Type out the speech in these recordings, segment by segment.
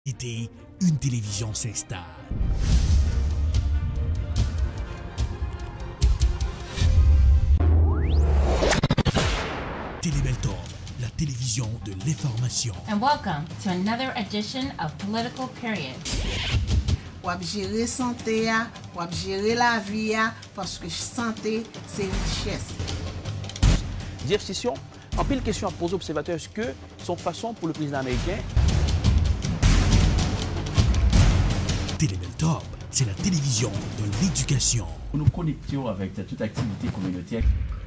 Une télévision s'installe. Télébeltorbe, la télévision de l'information. And welcome to another edition of Political Period. Wap gérer santé, wap gérer la vie, parce que santé, c'est richesse. Jeff Sessions, en pile question à poser aux observateurs, est-ce que son façon pour le président américain? Télébeltorbe, c'est la télévision de l'éducation. Nous nous connections avec toute activité communautaire.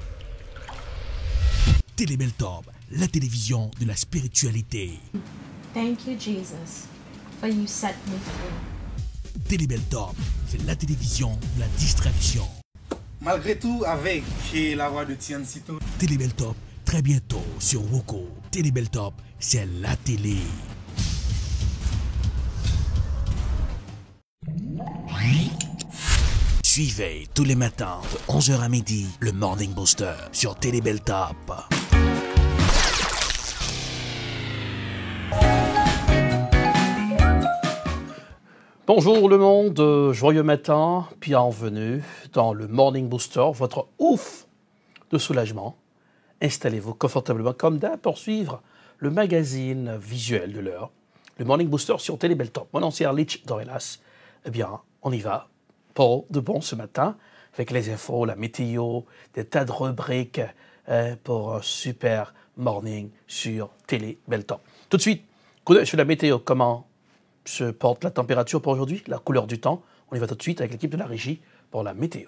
Télébeltorbe, la télévision de la spiritualité. Thank you, Jesus, for you set me free. Télébeltorbe, c'est la télévision de la distraction. Malgré tout, avec la voix de Tian Sito. Télébeltorbe, très bientôt sur Woko. Télébeltorbe, c'est la télé. Suivez tous les matins de 11h à midi le Morning Booster sur Télébeltorbe. Bonjour le monde, joyeux matin, bienvenue dans le Morning Booster, votre ouf de soulagement. Installez-vous confortablement comme d'hab pour suivre le magazine visuel de l'heure, le Morning Booster sur Télébeltorbe. Mon nom c'est Arlich Dorelas. Eh bien, on y va pour de bon ce matin avec les infos, la météo, des tas de rubriques pour un super morning sur Télébeltorbe. Tout de suite, coup d'œil sur la météo, comment se porte la température pour aujourd'hui, la couleur du temps. On y va tout de suite avec l'équipe de la régie pour la météo.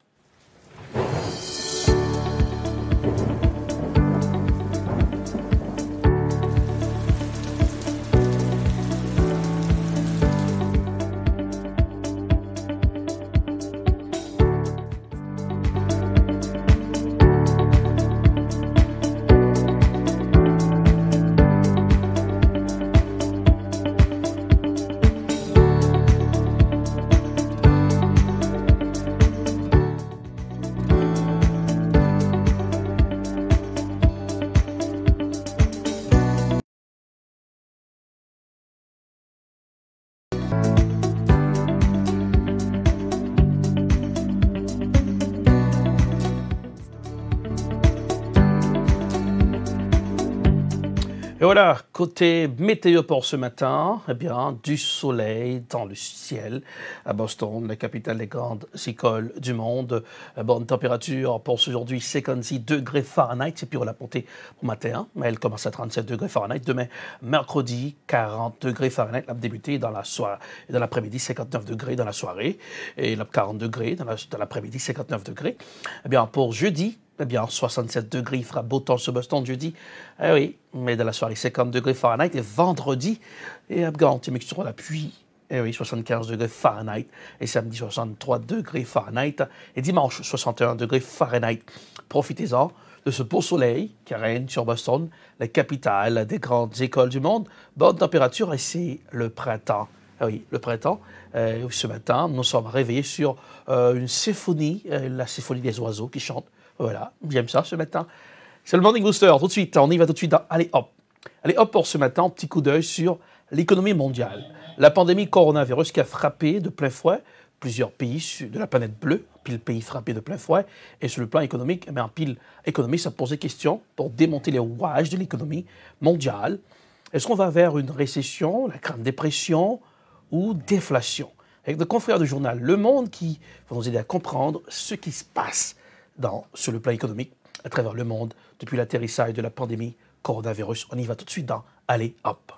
Et voilà, côté météo pour ce matin, eh bien, du soleil dans le ciel à Boston, la capitale des grandes écoles du monde. Bonne température pour aujourd'hui, 56 degrés Fahrenheit, c'est plus la montée au matin, mais elle commence à 37 degrés Fahrenheit. Demain, mercredi, 40 degrés Fahrenheit, elle va débuter dans la soirée, dans l'après-midi, 59 degrés dans la soirée, et 40 degrés dans l'après-midi, 59 degrés. Eh bien, pour jeudi, eh bien, 67 degrés, il fera beau temps sur Boston jeudi. Eh oui, mais dans la soirée, 50 degrés Fahrenheit. Et vendredi, et Abgant, mixture à la pluie. Eh oui, 75 degrés Fahrenheit. Et samedi, 63 degrés Fahrenheit. Et dimanche, 61 degrés Fahrenheit. Profitez-en de ce beau soleil qui règne sur Boston, la capitale des grandes écoles du monde. Bonne température et c'est le printemps. Ah oui, le printemps. Ce matin, nous sommes réveillés sur une symphonie, la symphonie des oiseaux qui chantent. Voilà, j'aime ça ce matin. C'est le Morning Booster. Tout de suite, on y va tout de suite dans Allez hop. Allez hop pour ce matin, petit coup d'œil sur l'économie mondiale. La pandémie coronavirus qui a frappé de plein fouet plusieurs pays de la planète bleue, pile pays frappés de plein fouet. Et sur le plan économique, en pile économie, ça pose des questions pour démonter les rouages de l'économie mondiale. Est-ce qu'on va vers une récession, la grande dépression ou déflation? Avec nos confrères du journal Le Monde qui vont nous aider à comprendre ce qui se passe sur le plan économique à travers le monde depuis l'atterrissage de la pandémie coronavirus. On y va tout de suite dans Allez hop.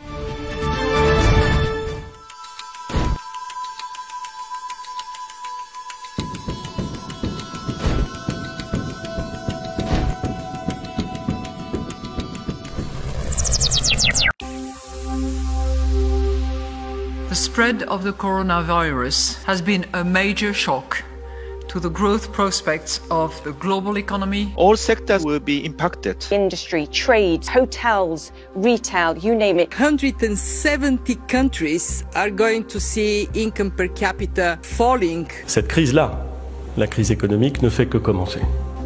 The spread of the coronavirus has been a major shock to the growth prospects of the global economy. All sectors will be impacted. Industry, trade, hotels, retail, you name it. 170 countries are going to see income per capita falling. Cette crise-là, la crise économique, ne fait que commencer.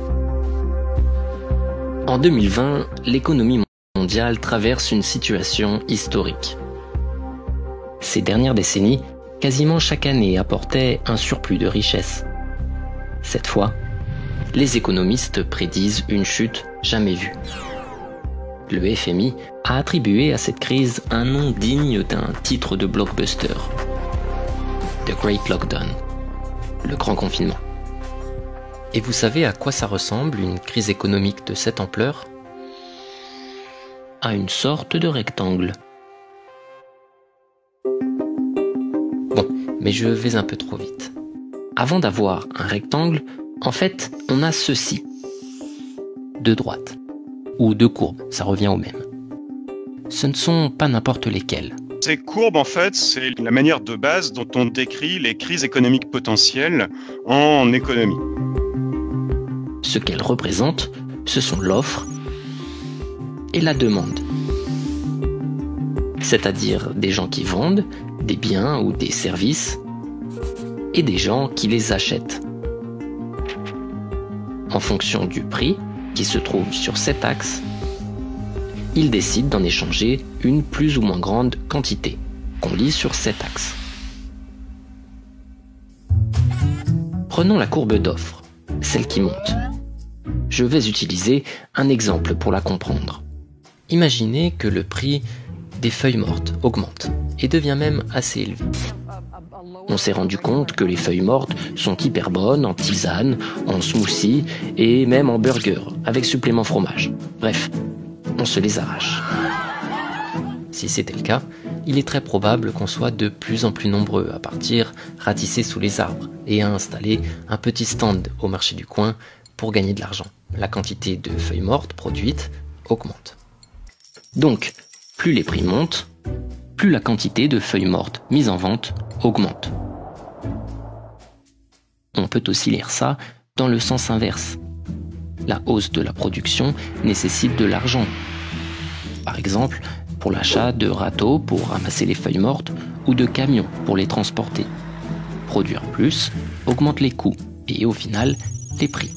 En 2020, l'économie mondiale traverse une situation historique. Ces dernières décennies, quasiment chaque année apportait un surplus de richesse. Cette fois, les économistes prédisent une chute jamais vue. Le FMI a attribué à cette crise un nom digne d'un titre de blockbuster. The Great Lockdown, le grand confinement. Et vous savez à quoi ça ressemble une crise économique de cette ampleur ? À une sorte de rectangle. Bon, mais je vais un peu trop vite. Avant d'avoir un rectangle, en fait, on a ceci. Deux droites. Ou deux courbes, ça revient au même. Ce ne sont pas n'importe lesquelles. Ces courbes, en fait, c'est la manière de base dont on décrit les crises économiques potentielles en économie. Ce qu'elles représentent, ce sont l'offre et la demande. C'est-à-dire des gens qui vendent des biens ou des services et des gens qui les achètent. En fonction du prix qui se trouve sur cet axe, ils décident d'en échanger une plus ou moins grande quantité qu'on lit sur cet axe. Prenons la courbe d'offre, celle qui monte. Je vais utiliser un exemple pour la comprendre. Imaginez que le prix des feuilles mortes augmente et devient même assez élevé. On s'est rendu compte que les feuilles mortes sont hyper bonnes en tisane, en smoothie et même en burger avec supplément fromage. Bref, on se les arrache. Si c'était le cas, il est très probable qu'on soit de plus en plus nombreux à partir ratisser sous les arbres et à installer un petit stand au marché du coin pour gagner de l'argent. La quantité de feuilles mortes produites augmente. Donc, plus les prix montent, plus la quantité de feuilles mortes mises en vente augmente. On peut aussi lire ça dans le sens inverse. La hausse de la production nécessite de l'argent. Par exemple, pour l'achat de râteaux pour ramasser les feuilles mortes ou de camions pour les transporter. Produire plus augmente les coûts et au final, les prix.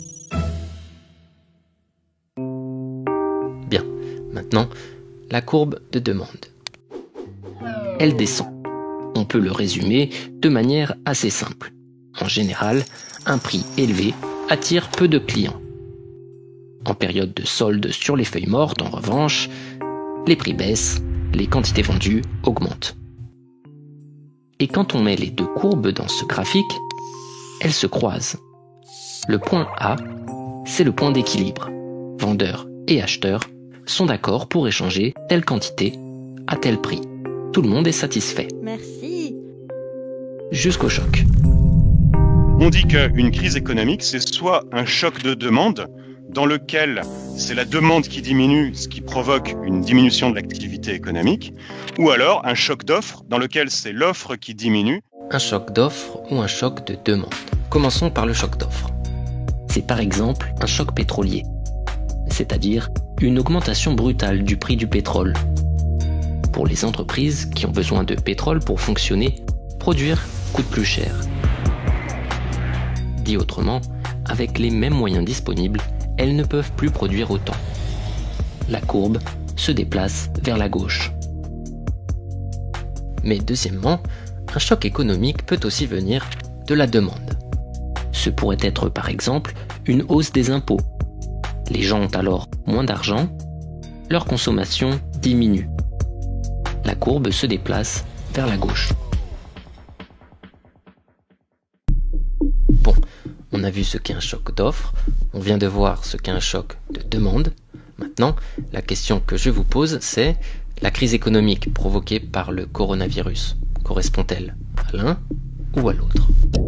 Bien, maintenant, la courbe de demande. Elle descend. On peut le résumer de manière assez simple. En général, un prix élevé attire peu de clients. En période de solde sur les feuilles mortes, en revanche, les prix baissent, les quantités vendues augmentent. Et quand on met les deux courbes dans ce graphique, elles se croisent. Le point A, c'est le point d'équilibre. Vendeurs et acheteurs sont d'accord pour échanger telle quantité à tel prix. Tout le monde est satisfait. Merci. Jusqu'au choc. On dit qu'une crise économique, c'est soit un choc de demande, dans lequel c'est la demande qui diminue, ce qui provoque une diminution de l'activité économique, ou alors un choc d'offre, dans lequel c'est l'offre qui diminue. Un choc d'offre ou un choc de demande. Commençons par le choc d'offre. C'est par exemple un choc pétrolier, c'est-à-dire une augmentation brutale du prix du pétrole. Pour les entreprises qui ont besoin de pétrole pour fonctionner, produire coûte plus cher. Dit autrement, avec les mêmes moyens disponibles, elles ne peuvent plus produire autant. La courbe se déplace vers la gauche. Mais deuxièmement, un choc économique peut aussi venir de la demande. Ce pourrait être par exemple une hausse des impôts. Les gens ont alors moins d'argent, leur consommation diminue. La courbe se déplace vers la gauche. Bon, on a vu ce qu'est un choc d'offre, on vient de voir ce qu'est un choc de demande. Maintenant, la question que je vous pose, c'est la crise économique provoquée par le coronavirus correspond-elle à l'un ou à l'autre?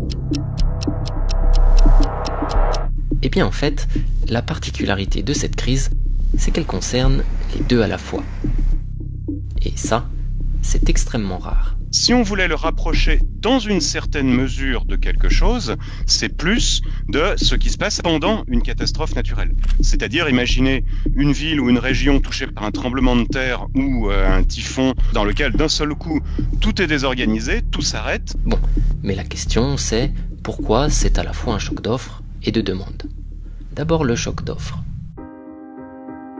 Eh bien en fait, la particularité de cette crise, c'est qu'elle concerne les deux à la fois. Et ça, c'est extrêmement rare. Si on voulait le rapprocher dans une certaine mesure de quelque chose, c'est plus de ce qui se passe pendant une catastrophe naturelle. C'est-à-dire, imaginez une ville ou une région touchée par un tremblement de terre ou un typhon dans lequel d'un seul coup, tout est désorganisé, tout s'arrête. Bon, mais la question c'est pourquoi c'est à la fois un choc d'offre et de demande. D'abord le choc d'offre.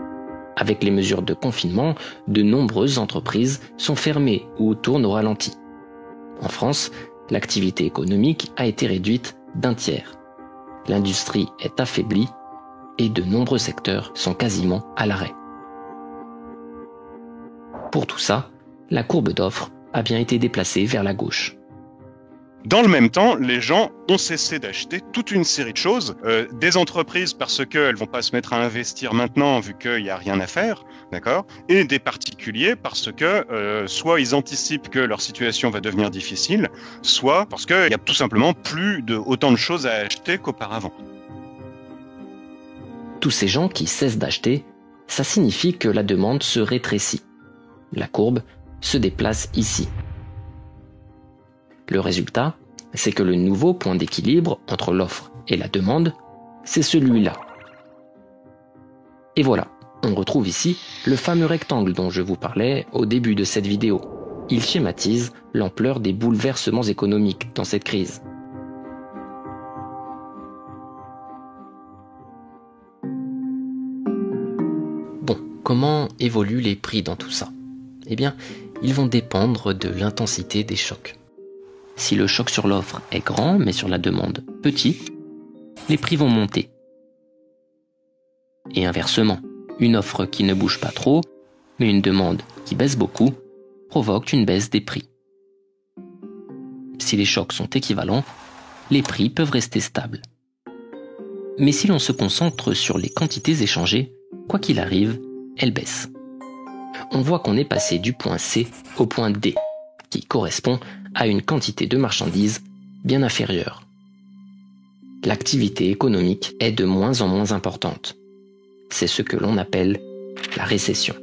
Avec les mesures de confinement, de nombreuses entreprises sont fermées ou tournent au ralenti. En France, l'activité économique a été réduite d'un tiers. L'industrie est affaiblie et de nombreux secteurs sont quasiment à l'arrêt. Pour tout ça, la courbe d'offres a bien été déplacée vers la gauche. Dans le même temps, les gens ont cessé d'acheter toute une série de choses. Des entreprises parce qu'elles vont pas se mettre à investir maintenant vu qu'il n'y a rien à faire, d'accord ? Et des particuliers parce que soit ils anticipent que leur situation va devenir difficile, soit parce qu'il y a tout simplement plus autant de choses à acheter qu'auparavant. Tous ces gens qui cessent d'acheter, ça signifie que la demande se rétrécit. La courbe se déplace ici. Le résultat, c'est que le nouveau point d'équilibre entre l'offre et la demande, c'est celui-là. Et voilà, on retrouve ici le fameux rectangle dont je vous parlais au début de cette vidéo. Il schématise l'ampleur des bouleversements économiques dans cette crise. Bon, comment évoluent les prix dans tout ça ? Eh bien, ils vont dépendre de l'intensité des chocs. Si le choc sur l'offre est grand, mais sur la demande petit, les prix vont monter. Et inversement, une offre qui ne bouge pas trop, mais une demande qui baisse beaucoup, provoque une baisse des prix. Si les chocs sont équivalents, les prix peuvent rester stables. Mais si l'on se concentre sur les quantités échangées, quoi qu'il arrive, elles baissent. On voit qu'on est passé du point C au point D, qui correspond à une quantité de marchandises bien inférieure. L'activité économique est de moins en moins importante. C'est ce que l'on appelle la récession.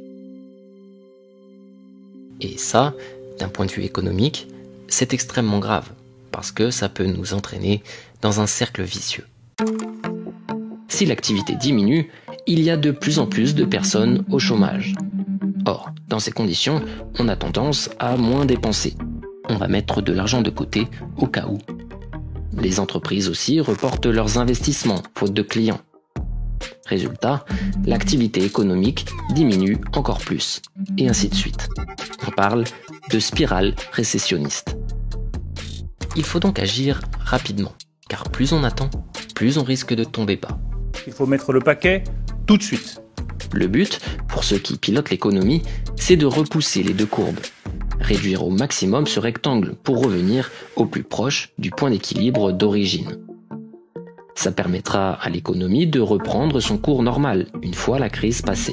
Et ça, d'un point de vue économique, c'est extrêmement grave, parce que ça peut nous entraîner dans un cercle vicieux. Si l'activité diminue, il y a de plus en plus de personnes au chômage. Or, dans ces conditions, on a tendance à moins dépenser. On va mettre de l'argent de côté au cas où. Les entreprises aussi reportent leurs investissements faute de clients. Résultat, l'activité économique diminue encore plus, et ainsi de suite. On parle de spirale récessionniste. Il faut donc agir rapidement, car plus on attend, plus on risque de tomber bas. Il faut mettre le paquet tout de suite. Le but, pour ceux qui pilotent l'économie, c'est de repousser les deux courbes. Réduire au maximum ce rectangle pour revenir au plus proche du point d'équilibre d'origine. Ça permettra à l'économie de reprendre son cours normal une fois la crise passée.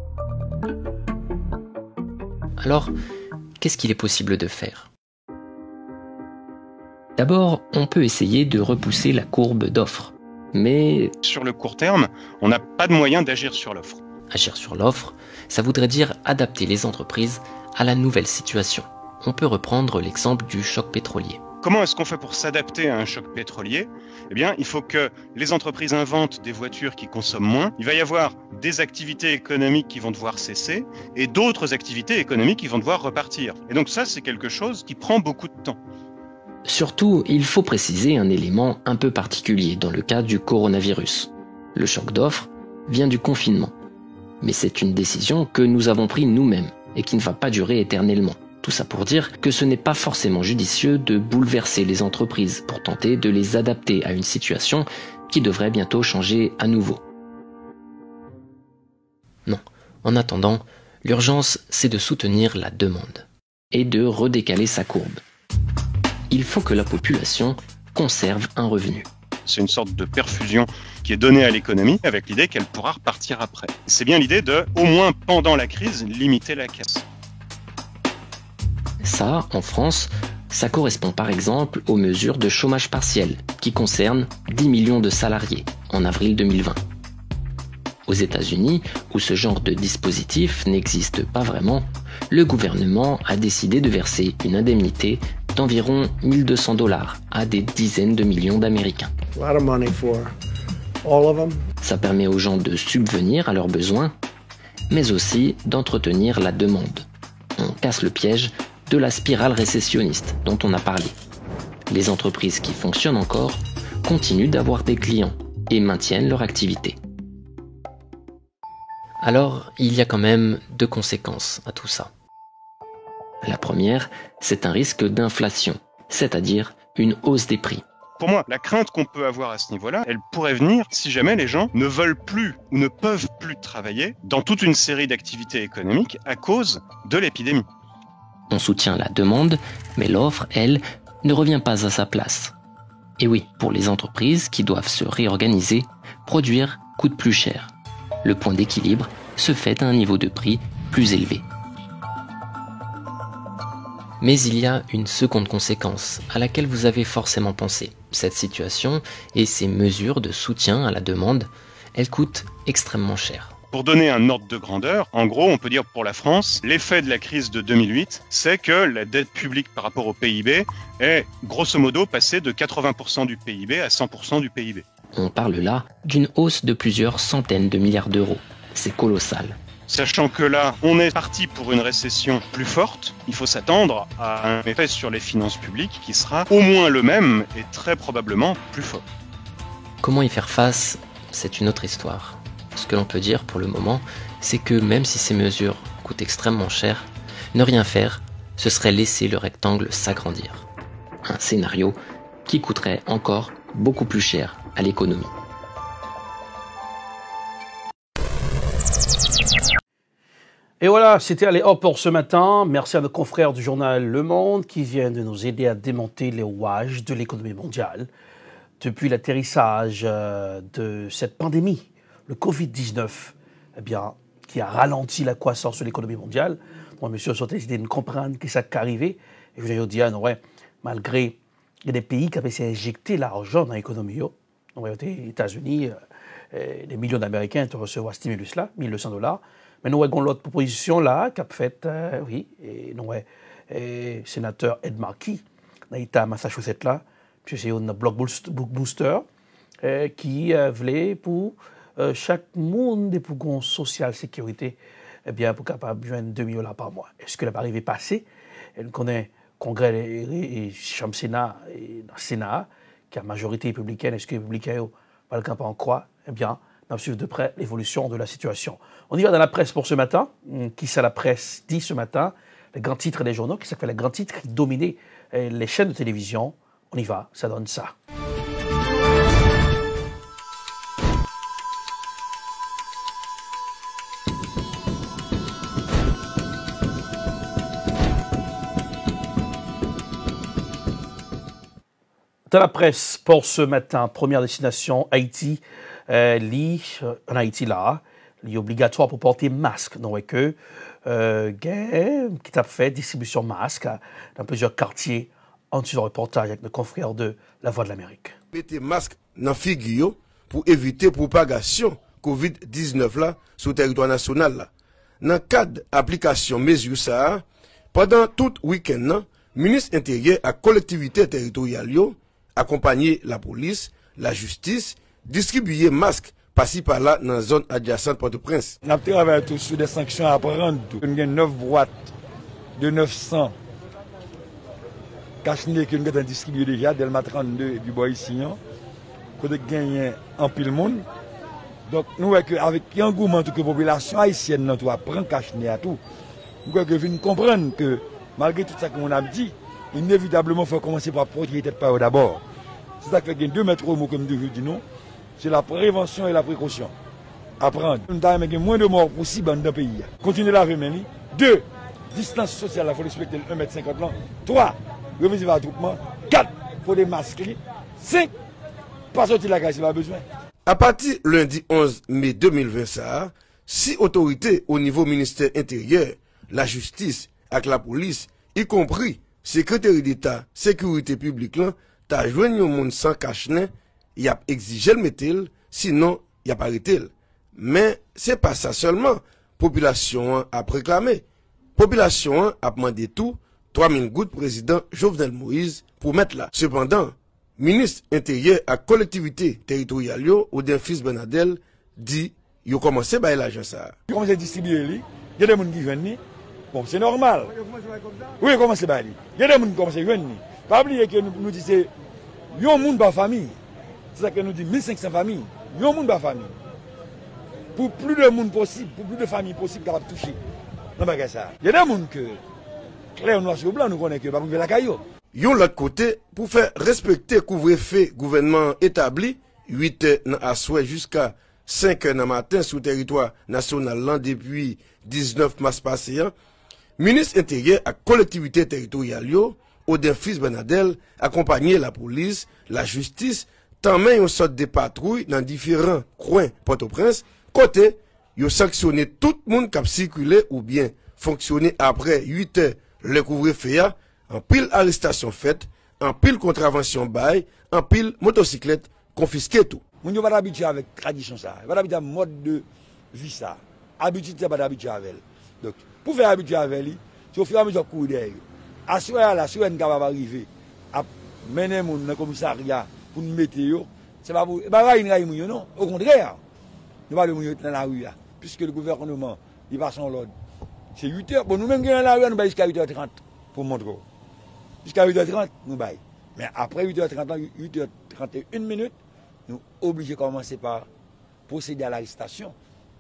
Alors, qu'est-ce qu'il est possible de faire ? D'abord, on peut essayer de repousser la courbe d'offre, mais... Sur le court terme, on n'a pas de moyen d'agir sur l'offre. Agir sur l'offre, ça voudrait dire adapter les entreprises à la nouvelle situation. On peut reprendre l'exemple du choc pétrolier. Comment est-ce qu'on fait pour s'adapter à un choc pétrolier ? Eh bien, il faut que les entreprises inventent des voitures qui consomment moins. Il va y avoir des activités économiques qui vont devoir cesser et d'autres activités économiques qui vont devoir repartir. Et donc ça, c'est quelque chose qui prend beaucoup de temps. Surtout, il faut préciser un élément un peu particulier dans le cas du coronavirus. Le choc d'offre vient du confinement. Mais c'est une décision que nous avons prise nous-mêmes et qui ne va pas durer éternellement. Tout ça pour dire que ce n'est pas forcément judicieux de bouleverser les entreprises pour tenter de les adapter à une situation qui devrait bientôt changer à nouveau. Non, en attendant, l'urgence c'est de soutenir la demande et de redécaler sa courbe. Il faut que la population conserve un revenu. C'est une sorte de perfusion qui est donnée à l'économie avec l'idée qu'elle pourra repartir après. C'est bien l'idée de, au moins pendant la crise, limiter la casse. Ça, en France, ça correspond par exemple aux mesures de chômage partiel qui concernent 10 millions de salariés en avril 2020. Aux États-Unis, où ce genre de dispositif n'existe pas vraiment, le gouvernement a décidé de verser une indemnité d'environ $1 200 à des dizaines de millions d'Américains. Ça permet aux gens de subvenir à leurs besoins, mais aussi d'entretenir la demande. On casse le piège de la spirale récessionniste dont on a parlé. Les entreprises qui fonctionnent encore continuent d'avoir des clients et maintiennent leur activité. Alors, il y a quand même 2 conséquences à tout ça. La première, c'est un risque d'inflation c'est-à-dire une hausse des prix. Pour moi, la crainte qu'on peut avoir à ce niveau-là, elle pourrait venir si jamais les gens ne veulent plus ou ne peuvent plus travailler dans toute une série d'activités économiques à cause de l'épidémie. On soutient la demande, mais l'offre, elle, ne revient pas à sa place. Et oui, pour les entreprises qui doivent se réorganiser, produire coûte plus cher. Le point d'équilibre se fait à un niveau de prix plus élevé. Mais il y a une seconde conséquence à laquelle vous avez forcément pensé. Cette situation et ces mesures de soutien à la demande, elles coûtent extrêmement cher. Pour donner un ordre de grandeur, en gros, on peut dire pour la France, l'effet de la crise de 2008, c'est que la dette publique par rapport au PIB est grosso modo passée de 80% du PIB à 100% du PIB. On parle là d'une hausse de plusieurs centaines de milliards d'euros. C'est colossal. Sachant que là, on est parti pour une récession plus forte, il faut s'attendre à un effet sur les finances publiques qui sera au moins le même et très probablement plus fort. Comment y faire face, c'est une autre histoire. Ce que l'on peut dire pour le moment, c'est que même si ces mesures coûtent extrêmement cher, ne rien faire, ce serait laisser le rectangle s'agrandir. Un scénario qui coûterait encore beaucoup plus cher à l'économie. Et voilà, c'était Allez Hop pour ce matin. Merci à nos confrères du journal Le Monde qui viennent de nous aider à démonter les rouages de l'économie mondiale. Depuis l'atterrissage de cette pandémie, le Covid-19, eh bien, qui a ralenti la croissance de l'économie mondiale. Moi, monsieur, j'ai décidé de comprendre que ça qui arrivé. Et je vais dire, ouais, malgré il y a des pays qui avaient essayé d'injecter l'argent dans l'économie. Les États-Unis, des millions d'Américains ont reçu ce stimulus-là, $1 200. Mais nous avons l'autre proposition là, qu'a fait, oui, et nous avons sénateur Ed Markey, dans l'État Massachusetts là, puis c'est un bloc booster qui voulait pour chaque monde pour une social sécurité, eh bien, pour capable de joindre $2 millions par mois. Est-ce que la arrivé passé? Elle connaît Congrès et Chambre Sénat et dans le Sénat, qui a majorité républicaine, est-ce que les républicains pas le camp en croix? Eh bien, on va suivre de près l'évolution de la situation. On y va dans la presse pour ce matin. Qui ça la presse dit ce matin? Les grands titres des journaux, qui ça fait les grands titres qui dominaient les chaînes de télévision. On y va, ça donne ça. Dans la presse pour ce matin, première destination, Haïti. En Haïti là, il est obligatoire pour porter masque. Donc, qui a fait distribution masque dans plusieurs quartiers. En suivant un reportage avec nos confrères de La Voix de l'Amérique. Mettez masque dans la figure pour éviter propagation COVID-19 là sur le territoire national là. Dans le cadre d'application mesure ça, pendant tout week-end, le ministre intérieur à collectivité territoriale accompagné la police, la justice, distribuer masques par-ci par-là dans la zone adjacente Port-au-Prince. On a travaillé sur des sanctions à prendre. On a 9 boîtes de 900 cachenets que nous avons distribué déjà, Delma 32 et du Bois-Issignon, côté gagné en pile monde. Donc nous voyons qu'avec l'engouement de la population haïtienne, nous prendre cachenet à tout. Nous voyons comprendre que malgré tout ça qu'on a dit, inévitablement il faut commencer par protéger tête par d'abord. C'est ça qui fait qu'il y a 2 mètres mots comme je dis non, c'est la prévention et la précaution. Apprendre. Nous avons moins de morts possible dans le pays. Continuer la vie, 2, distance sociale, il faut respecter le 1,50 m. 3, réviser l'attroupement. 4, il faut des masques. 5, pas sortir la caisse, il a besoin. À partir lundi 11 mai 2020, ça, 6 autorités au niveau ministère intérieur, la justice, avec la police, y compris secrétaire d'État, sécurité publique, t'as joué un monde sans cache-nez, il a exigé le métal, sinon il a pas arrêté. Mais c'est pas ça seulement. Population a réclamé. Population a demandé tout, 3000 gouttes président Jovenel Moïse pour mettre là. Cependant, ministre intérieur à collectivité territoriale, Odin Fils Benadel, dit, il a commencé à l'argent ça. Il commence à distribuer, il y a des gens qui viennent, bon c'est normal. Oui, il commence à aller. Il y a des gens qui commencent à venir. Pas oublier que nous disons, il y a un monde par famille. C'est ça que nous disons, 1500 familles. Il y a un monde par famille. Pour plus de monde possible, pour plus de familles possibles capables de toucher. Non, pas ça. Il y a des gens que, clair, noir sur blanc, nous connaissons que pas la caillou. Yon l'autre côté, pour faire respecter couvre-feu gouvernement établi, 8 heures à souhait jusqu'à 5 heures dans matin sur le territoire national là depuis 19 mars passé, ministre intérieur à collectivité territoriale Odin Fils Benadel accompagné la police, la justice, tant même une sorte de patrouille dans différents coins Port-au-Prince, côté yo sanctionné tout le monde qui a circulé ou bien fonctionné après 8 heures le couvre-feu, en pile arrestation faite, en pile contravention bail, en pile motocyclette confisquée tout. On ne va pas habitué avec tradition ça, on va habitué à mode de vie ça. Habitude c'est pas d'habituer avec elle. Donc pour faire habituer avec elle, c'est au fur et à mesure courir derrière. Assurer la si on est capable d'arriver à mener mon dans le commissariat pour nous mettre c'est pas pour pas une raille non, au contraire. Nous va le dans la rue puisque le gouvernement il va son l'ordre. C'est 8h. Bon, nous-mêmes, dans la rue, nous baillons jusqu'à 8h30 pour montrer. Jusqu'à 8h30, nous baillons. Mais après 8h30, 8h31 minutes, nous sommes obligés de commencer par procéder à l'arrestation.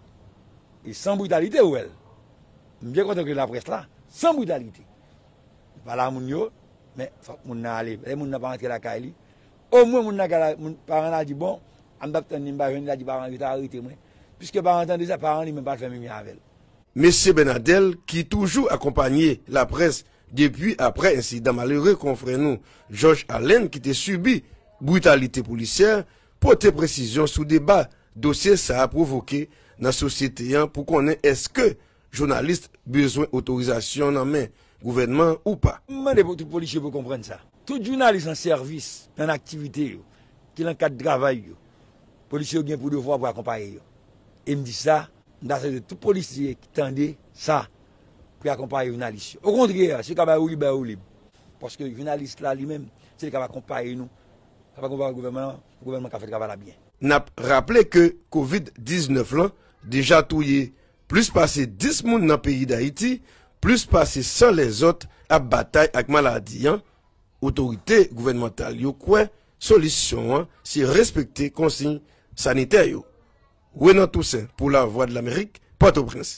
Et sans brutalité, ou elle. Nous sommes bien contents que la presse là, sans brutalité. Voilà, mais il faut que nous allions. Les gens n'ont pas rentré la caille. Au moins, mon parent a dit bon, on va attendre, il a dit parent, il a arrêté. Puisque parent entendait ça, parent, il ne pas faire même avec elle. Monsieur Benadel, qui toujours accompagné la presse depuis après incident malheureux confrère nous, Georges Allen, qui était subi brutalité policière, porter précision sur débat dossier ça a provoqué dans la société pour connaître est-ce que journaliste besoin d'autorisation dans main gouvernement ou pas. Tout policier pour comprendre ça. Tout journaliste en service, en activité, qui est en cadre de travail, policier vient pour devoir pour accompagner. Et me dit ça. C'est tout policier qui tendait ça pour accompagner les journalistes. Au contraire, c'est comme un libre. Parce que le journaliste là lui-même, c'est qui va accompagner nous. Ça va accompagner le gouvernement qui a fait le travail bien. N'a rappelé que Covid-19 là, déjà touillé plus passé 10 personnes dans le pays d'Haïti, plus passé sans les autres à bataille avec maladie. Autorité gouvernementale, yo quoi, solution, c'est respecter consignes sanitaires. Renan Toussaint pour la Voix de l'Amérique, Port-au-Prince.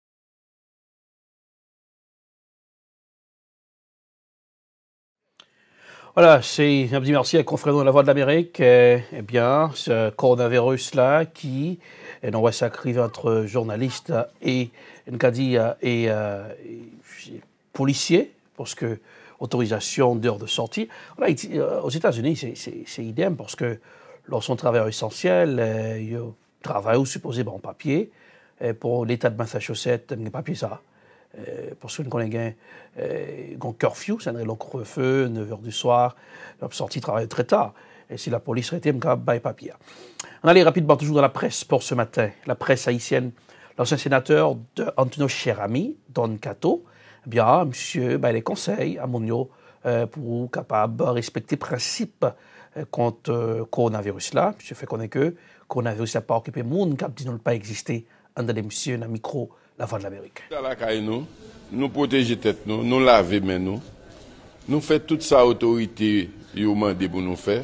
Voilà, c'est un petit merci à confrère de la Voix de l'Amérique. Eh bien, ce coronavirus-là qui est dans West Rive entre journalistes et policiers, parce que autorisation d'heure de sortie. Voilà, aux États-Unis, c'est idem parce que lorsqu'on travaille essentiel, il travail ou supposé bon papier pour l'État de Massachusetts un papier ça parce qu'on connaît un curfew c'est un long couvre-feu 9h du soir la sortie travaille très tard et si la police était un bail papier. On allait rapidement toujours dans la presse pour ce matin, la presse haïtienne. L'ancien sénateur de Antonio Cherami Don Cato, eh bien monsieur les conseils à Monio pour capable de respecter le principe contre coronavirus là, monsieur fait connaître que coronavirus n'a pas occupé le monde, qui n'a pas existé en des messieurs dans le micro La Voix de l'Amérique. Nous protéger tête nous, nous laver main nous faisons toute sa autorité yo mandé pour nous faire.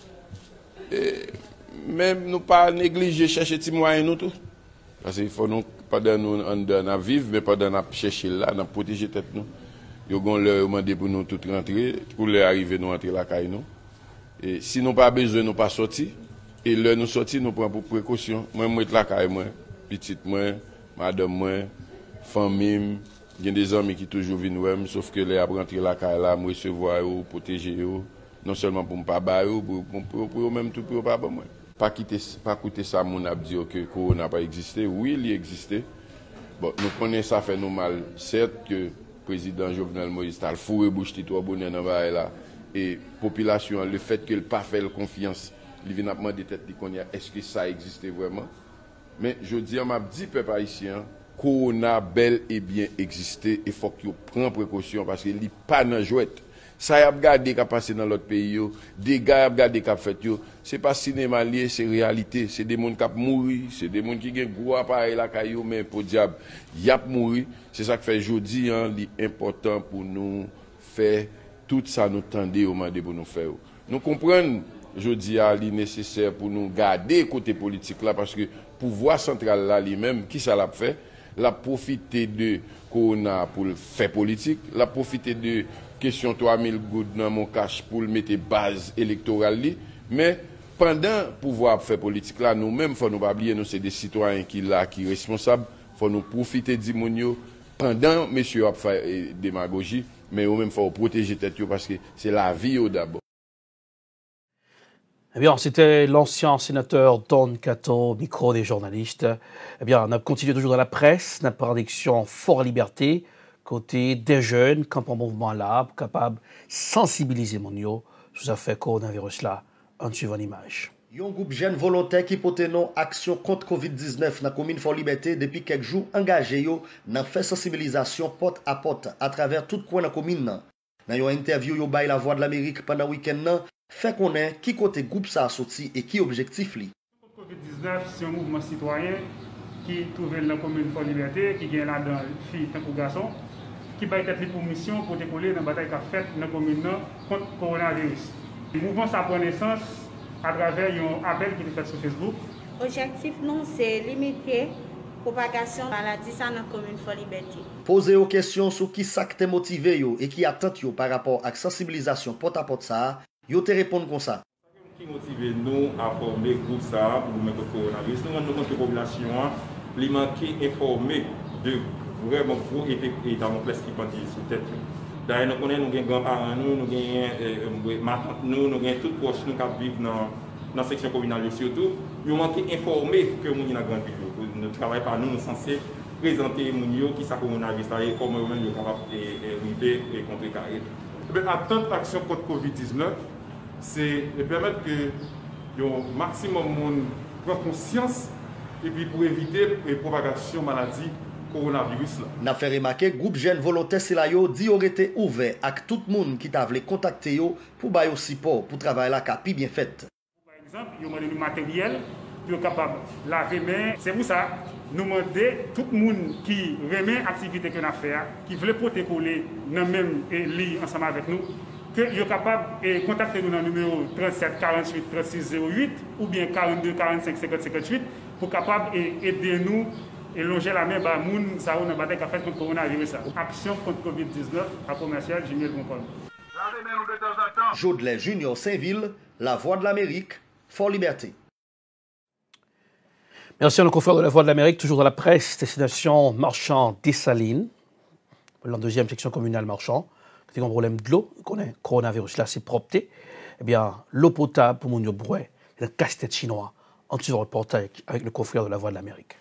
Et même nous pas négliger chercher des moyens nous tout. Parce qu'il faut nous pendant nous en vivre mais pendant nous chercher là, nous protéger tête nous. Yo gon leur mandé pour nous tout rentrer, pour leur arriver nous entrer la caille nous. Et si nous pas besoin nous pas sortir. Et là, nous sortis, nous prenons pour précaution. Moi, je suis là, moi, petite, moi, madame, moi, famille, il y a des amis qui toujours viennent, sauf que les après rentrer là, je me recevoir, protéger, non seulement pour ne pas bailler, pour même tout pour pas moi. Pas quitter ça, mon a dit que le corona n'a pas existé. Oui, il existait. Bon, nous connaissons ça fait nous mal. Certes que le président Jovenel Moïse a fourré bouche tout bonheur dans là. Et la population, le fait qu'elle n'a pas fait confiance. Il vient demander tête qui connaît est-ce que ça existait vraiment. Mais je dis à ma dit peuple haïtien, corona bel et bien existé et faut qu'il prenne précaution parce qu'il n'est pas dans jouette. Ça y a regardé qu'a passé dans l'autre pays, des gars a regardé qu'a fait yo, c'est pas cinéma lié, c'est réalité, c'est des gens qui ont mouru, c'est des gens qui ont gros appareil la caillou mais pour diable, y a mouru. C'est ça que fait jodi important pour nous faire tout ça nous tendez au mandé pour nous faire. Nous comprenons je dis à lui nécessaire pour nous garder côté politique là parce que pouvoir central là lui-même qui ça l'a fait l'a profité de corona pour faire politique l'a profité de question 3000 gouttes dans mon cash pour mettre base électorale, mais pendant pouvoir faire politique là, nous-mêmes, faut nous pas oublier, nous c'est des citoyens qui là, qui responsables, faut nous profiter d'Imonio pendant monsieur a fait démagogie, mais nous même faut protéger tête parce que c'est la vie d'abord. Eh bien, c'était l'ancien sénateur Don Cato, micro des journalistes. Eh bien, on a continué toujours dans la presse, la prédiction Fort Liberté, côté des jeunes, camp en mouvement là, capable de sensibiliser mon sous affaire coronavirus là, en suivant l'image. Un groupe jeune volontaire qui porte non action contre COVID-19 dans la commune Fort Liberté depuis quelques jours engagé dans fait sensibilisation porte à travers tout coin de la commune. Dans une interview yo bay la Voix de l'Amérique pendant le week-end, fait connaître qui côté groupe ça a sorti et qui objectif li. COVID-19, c'est un mouvement citoyen qui trouve dans la commune Fort Liberté, qui gagne là-dedans filles tant que garçons, qui va être pour mission pour décoller dans la bataille qu'a faite dans la commune contre le coronavirus. Le mouvement ça prend naissance à travers un appel qui est fait sur Facebook. L'objectif, non, c'est limiter la propagation de la maladie dans la commune Fort Liberté. Posez aux questions sur qui ça te motivé et qui attend par rapport à la sensibilisation porte-à-porte ça, yo te répondre comme ça. Qui motive nous à former groupe ça pour mettre le coronavirus. Nous rendons compte que la population li manqué informée de vraiment gros état en place qui pendit sur tête. D'ailleurs nous connaissons nos grands-parents nous avons toutes proches nous qui vivent dans la section communale surtout, nous manqué informé que nous avons grande ville. Nous travaillons par nous censés présenter les qui ça coronavirus et comment nous sommes capables de lutter et contrecarrer. Attente action contre COVID-19, c'est de permettre que le maximum de monde prenne conscience et puis pour éviter la propagation de la maladie coronavirus. N'a fait remarquer groupe jeunes volontaires Selayo dit aurait été ouvert à tout le monde qui t'a voulu contacter pour bailler support pour travailler la capi bien faite. Par exemple, il y a du matériel pour capable laver main. C'est pour ça nous demandons tout le monde qui remet l'activité que nous avons fait, qui veut protocoler dans le même lit ensemble avec nous, que est capable de contacter nous dans le numéro 37 48 36 08 ou bien 42 45 50 58 pour capable aider nous et longer la main à moun ça on a battu qu'a fait contre coronavirus. Action contre COVID-19 à commercial Junior Concon. Jodelet Junior Saint-Ville, La Voix de l'Amérique, Fort Liberté. Merci à nos confrères de La Voix de l'Amérique, toujours dans la presse, destination Marchand Dessalines, la deuxième section communale Marchand. Quand il y a un problème de l'eau, qu'on a coronavirus là, c'est propreté. Eh bien, l'eau potable pour mon brouet, c'est un casse-tête chinois. En suivant le reportage avec le confrère de La Voix de l'Amérique.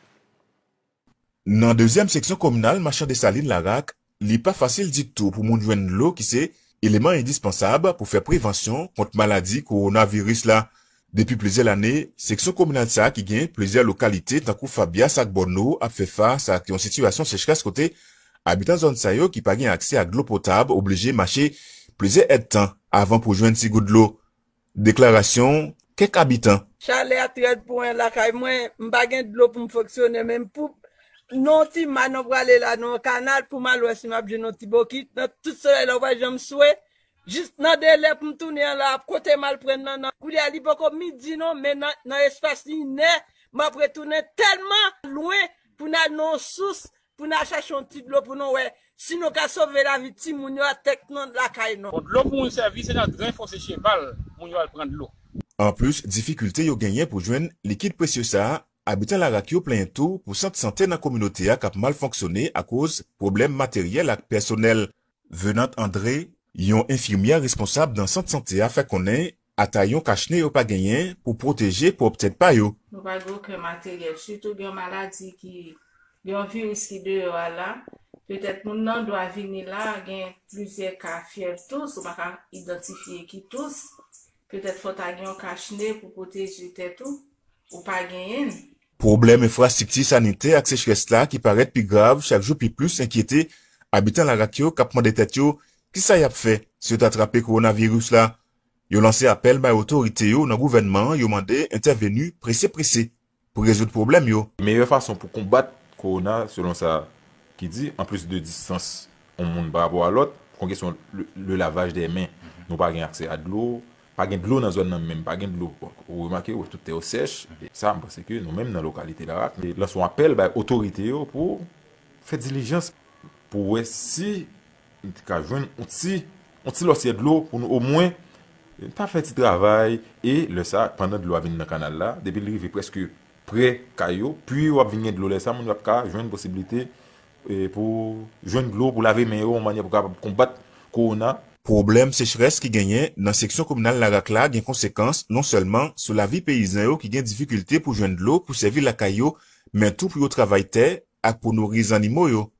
Dans la deuxième section communale Marchand Dessalines, Larac, il n'est pas facile du tout pour mon joindre l'eau qui c'est élément indispensable pour faire prévention contre maladie coronavirus là. Depuis plusieurs années, section communale ça qui gagne plusieurs localités tant que Fabia Sac-Borno a fait face à une situation sécheresse côté habitants zone ça yo qui pas gain accès à l'eau potable obligé marcher plusieurs temps avant pour joindre si goutte de l'eau. Déclaration quelques habitants. Chalet à 13 points là kay moi m'pa gain de l'eau pour me fonctionner même pour non ti manœuvre aller là dans canal pour mal ouest m'a bien non ti bokit dans tout soleil là ouais j'aime souhait juste dans délai pour me tourner là côté mal prendre nan couler ali boko midi non mais dans espace linéaire m'a retourner tellement loin pour na non source pour na chercher un petit l'eau pour nous ouais sinon ka sauver la vie ti moun yo a tek nan la kay non l'eau pour un service c'est dans grain foncé cheval moun yo al prendre l'eau. En plus difficulté yo gagné pour joindre liquide précieux ça habitants la rakio plein tout pour santé dans la communauté a cap mal fonctionné à cause problèmes matériels et personnel. Venant André, yon infirmière responsable dans centre santé a fait connaître à taillon cachné yo pas gagné pour protéger pour peut-être pas yo. Nous pas aucun matériel surtout une maladie qui un virus qui dehors là peut-être moun nan doit venir là gain plusieurs cas fièvre tous ou pas identifier qui tous peut-être faut ta un cachné pour protéger tête ou pas gagner. Problème infrastructure sanitaire ak sécheresse là qui paraît plus grave chaque jour plus inquiété habitants la rakio k'ap mande tête yo qui ça y a fait si attraper coronavirus là. Yo lancé appel by autorité yo dans gouvernement yo mandé intervenu pressé pour résoudre problème yo. Meilleure façon pour combattre corona selon ça qui dit en plus de distance on monde par rapport à l'autre pour question le lavage des mains. Nous pas gain accès à de l'eau. Pas de l'eau dans la zone même, pas de l'eau. Vous remarquez que tout est au sèche. Ça, parce que nous-mêmes dans la localité là, lançons appel à l'autorité pour faire diligence pour si il y a un outil on ti lòsiè de l'eau pour nous au moins pas faire petit travail et le ça pendant de l'eau a venir dans canal là depuis l'arrivée presque près caillou puis on va venir de l'eau là ça on va pas joindre une possibilité pour joindre de l'eau pour laver main en manière pour combattre corona. Problème sécheresse qui gagnait dans section communale Larac là gagne conséquence non seulement sur la vie paysan qui gagne difficulté pour joindre de l'eau pour servir la caillou mais tout pour travail terre et pour nourrir les animaux yo.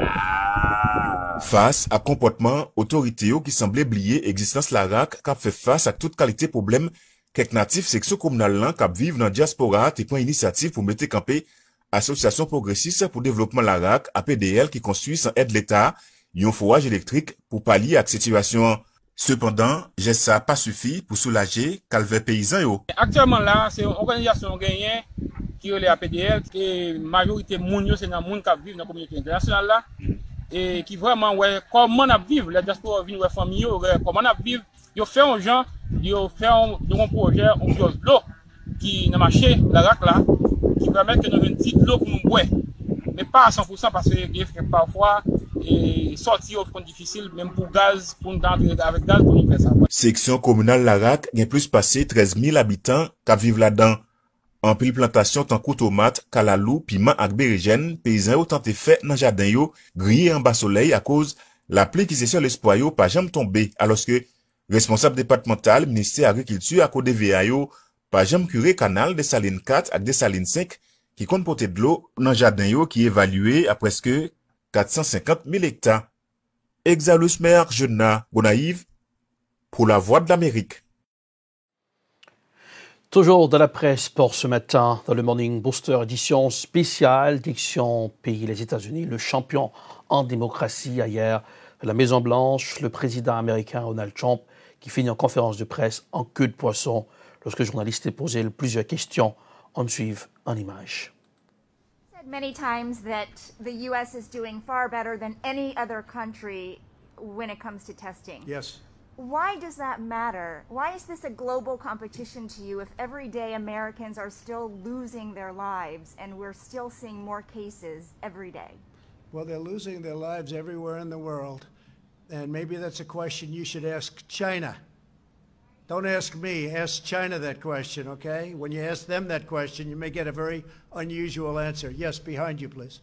Face à comportement autorité qui semblait oublier existence Larac qui fait face à toute qualité problème quelques natifs section communale là qui vivent dans diaspora et prend initiative pour mettre camper association progressiste pour développement Larac APDL qui construit sans aide l'État un forage électrique pour pallier à cette situation. Cependant, ça pas suffi pour soulager calvaire paysan yo. Actuellement là, c'est une organisation gagnée qui est la APDL et majorité moun yo c'est dans moun qui vivent dans la communauté internationale là et qui vraiment ouais comment on vivre les diaspora vinn ouais famille comment on vivre yo fait un gens yo fait un projet on pose l'eau qui dans marché Larac là qui permet que nous une petite l'eau pour nous boire mais pas à 100% parce que parfois et sortir au front difficile même pour gaz pour d'entrer avec gaz pour nous faire ça. Section communale Larac gagne plus passé 13 000 habitants qui vivent là-dedans. En pile plantation tant que tomate, kalalou, piment ak bérigène, paysans ont tenté fait dans jardin yo, grillé en bas soleil à cause la pluie qui c'est sur l'espoir yo pas jamais tombé alors que responsable départemental ministère agriculture à côté DVA yo pas jamais curé canal des salines 4 ak des salines 5 qui compte porter de l'eau dans jardin yo qui évalué à presque 450 000 hectares. Exalus Mer Jeuna Gonaïve pour la Voix de l'Amérique. Toujours dans la presse pour ce matin, dans le Morning Booster, édition spéciale Diction Pays les États-Unis, le champion en démocratie hier à la Maison-Blanche, le président américain Donald Trump qui finit en conférence de presse en queue de poisson lorsque le journaliste a posé plusieurs questions. On suit en images. Many times that the U.S. is doing far better than any other country when it comes to testing. Yes. Why does that matter? Why is this a global competition to you if every day Americans are still losing their lives and we're still seeing more cases every day? Well, they're losing their lives everywhere in the world, and maybe that's a question you should ask China. Don't ask me, ask China that question, okay? When you ask them that question, you may get a very unusual answer. Yes, behind you, please.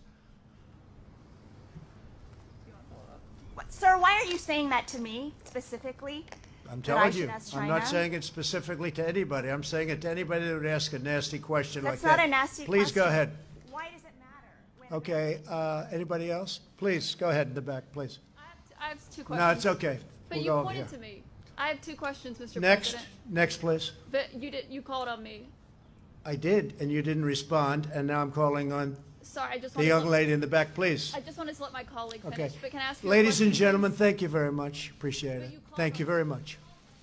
Sir, why are you saying that to me specifically? I'm telling you, I'm not saying it specifically to anybody. I'm saying it to anybody that would ask a nasty question like that. That's not a nasty question. Please go ahead. Why does it matter? Okay, anybody else? Please, go ahead in the back, please. I have two questions. No, it's okay. But We'll you go pointed here. to me. I have two questions, Mr. Next, President. next, please. But you called on me. I did, and you didn't respond, and now I'm calling on Sorry, I just the wanted young to, lady in the back, please. I just wanted to let my colleague finish. Okay. But can I ask you a Ladies question, and gentlemen, please? thank you very much. Appreciate it. Thank you very much.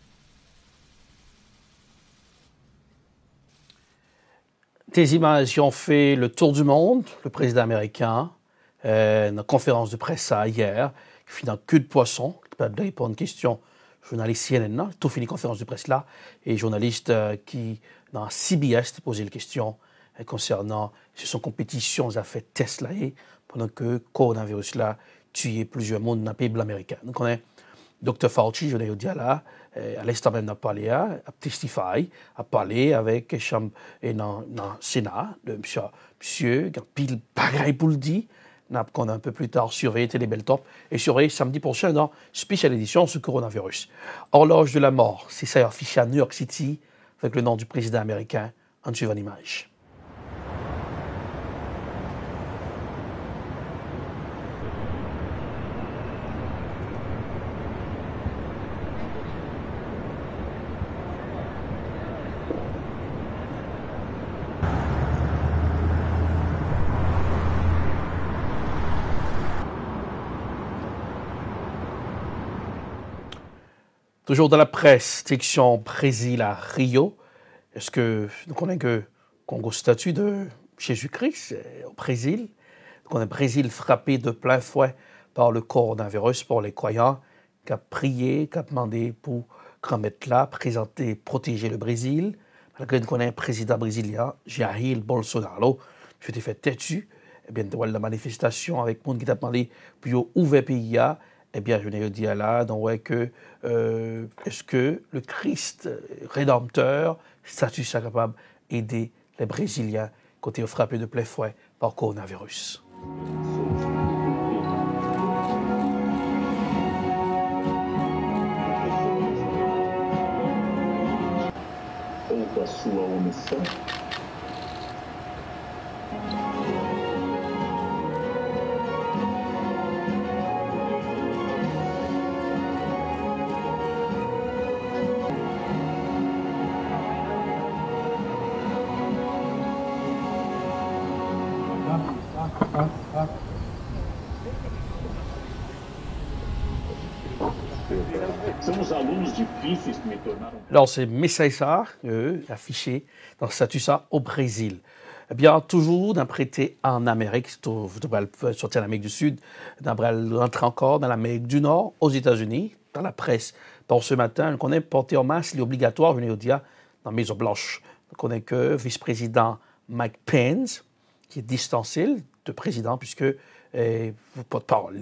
Des images qui ont fait le tour du monde, le président américain, une conférence de presse ça hier, qui finit en queue de poisson, qui peut répondre à une question journaliste CNN, tout fini conférence de presse là, et journaliste qui, dans CBS, a posé la question concernant son compétition a fait test là, pendant que le coronavirus là tué plusieurs monde dans le pays américain. Donc on est Dr. Fauci, je l'ai dit là, à l'instant même, a parlé, a testifié, a parlé avec dans le Sénat, de monsieur, qui a pile bagaille pour le dire, qu'on a un peu plus tard surveillé Télébeltop et surveillé samedi prochain dans spéciale édition sur le coronavirus. Horloge de la mort, c'est ça affiché à New York City avec le nom du président américain en suivant l'image. Toujours dans la presse, section Brésil à Rio. Est-ce que nous connaissons que Congo statut de Jésus-Christ au Brésil? On a Brésil frappé de plein fouet par le coronavirus pour les croyants, qui a prié, qui a demandé pour remettre là, présenter, protéger le Brésil. Malgré qu'on a un président brésilien, Jair Bolsonaro, qui s'était fait têtu, eh bien, de la manifestation avec le monde qui a demandé pour ouvrir le pays, eh bien, je l'ai dit là, donc ouais, que est-ce que le Christ rédempteur, statut ça capable d'aider les Brésiliens qui ont été frappés de plein fouet par le coronavirus? Ou a sua omissão? São os alunos difíceis que me tornaram. Alors, c'est Messaïsa, affiché dans le statut ça au Brésil. Eh bien, toujours d'un prêté en Amérique, vous devrez sortir en Amérique du Sud, d'un rentrer encore dans l'Amérique du Nord, aux États-Unis, dans la presse. Dans ce matin, on connaît porter en masse, il est obligatoire, je l'ai dit, dans la Maison Blanche. On connaît que vice-président Mike Pence, qui est distancé de président, puisque vous porte-parole,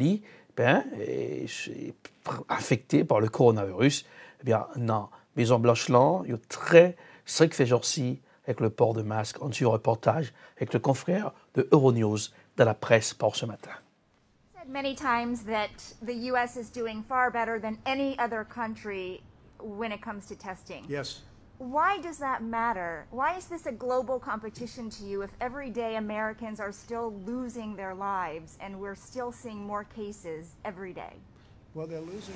est affecté par le coronavirus. Eh bien, non. Maison Blanche, là, il y a très strict fait jour-ci avec le port de masque. On suit un reportage avec le confrère de Euronews de la presse pour ce matin. Said many times that the U.S. is doing far better than any other country when it comes to testing. Yes. Why does that matter? Why is this a global competition to you if every day Americans are still losing their lives and we're still seeing more cases every day? Well, they're losing.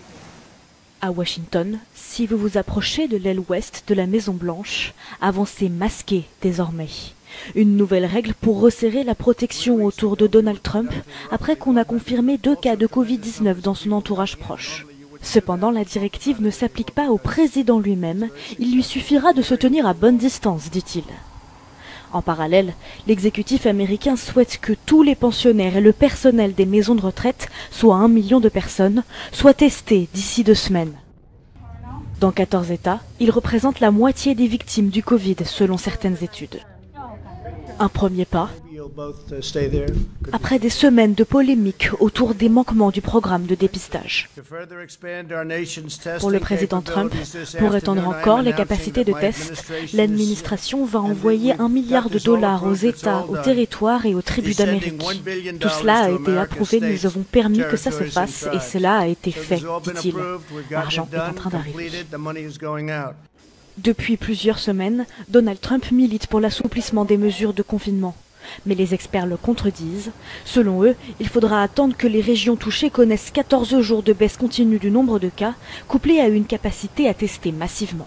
À Washington, si vous vous approchez de l'aile ouest de la Maison-Blanche, avancez masqué désormais. Une nouvelle règle pour resserrer la protection autour de Donald Trump après qu'on a confirmé 2 cas de Covid-19 dans son entourage proche. Cependant, la directive ne s'applique pas au président lui-même, il lui suffira de se tenir à bonne distance, dit-il. En parallèle, l'exécutif américain souhaite que tous les pensionnaires et le personnel des maisons de retraite, soit 1 million de personnes, soient testés d'ici 2 semaines. Dans 14 États, ils représentent la moitié des victimes du Covid selon certaines études. Un premier pas, après des semaines de polémiques autour des manquements du programme de dépistage. Pour le président Trump, pour étendre encore les capacités de tests, l'administration va envoyer $1 milliard aux États, aux territoires et aux tribus d'Amérique. Tout cela a été approuvé, nous avons permis que ça se fasse et cela a été fait, dit-il. L'argent est en train d'arriver. Depuis plusieurs semaines, Donald Trump milite pour l'assouplissement des mesures de confinement. Mais les experts le contredisent. Selon eux, il faudra attendre que les régions touchées connaissent 14 jours de baisse continue du nombre de cas, couplée à une capacité à tester massivement.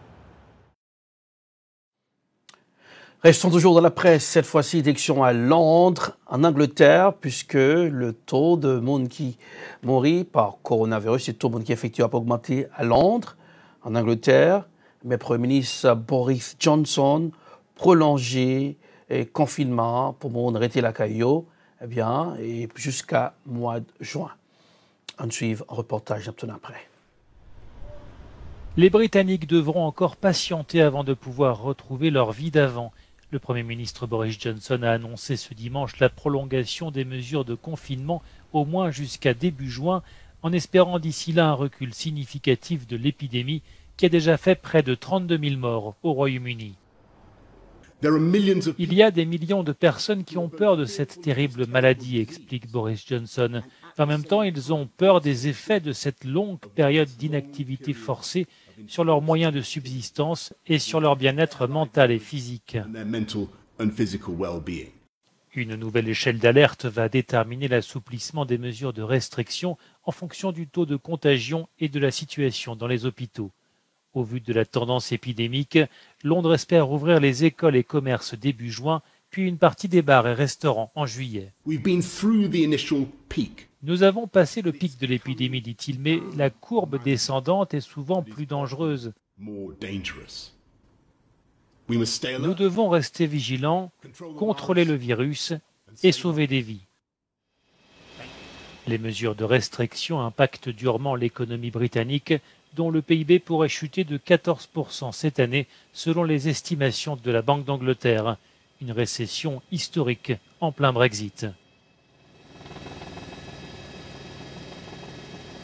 Restons toujours dans la presse, cette fois-ci direction à Londres, en Angleterre, puisque le taux de monde qui mourit par coronavirus, le taux de monde qui est effectué a augmenté à Londres, en Angleterre. Mais le Premier ministre Boris Johnson prolongé le confinement pour monde arrêter la caillou, eh bien, et jusqu'à mois de juin. On suit un reportage un peu après. Les Britanniques devront encore patienter avant de pouvoir retrouver leur vie d'avant. Le Premier ministre Boris Johnson a annoncé ce dimanche la prolongation des mesures de confinement au moins jusqu'à début juin, en espérant d'ici là un recul significatif de l'épidémie qui a déjà fait près de 32 000 morts au Royaume-Uni. Il y a des millions de personnes qui ont peur de cette terrible maladie, explique Boris Johnson. En même temps, ils ont peur des effets de cette longue période d'inactivité forcée sur leurs moyens de subsistance et sur leur bien-être mental et physique. Une nouvelle échelle d'alerte va déterminer l'assouplissement des mesures de restriction en fonction du taux de contagion et de la situation dans les hôpitaux. Au vu de la tendance épidémique, Londres espère rouvrir les écoles et commerces début juin, puis une partie des bars et restaurants en juillet. Nous avons passé le pic de l'épidémie, dit-il, mais la courbe descendante est souvent plus dangereuse. Nous devons rester vigilants, contrôler le virus et sauver des vies. Les mesures de restriction impactent durement l'économie britannique, dont le PIB pourrait chuter de 14% cette année, selon les estimations de la Banque d'Angleterre. Une récession historique en plein Brexit.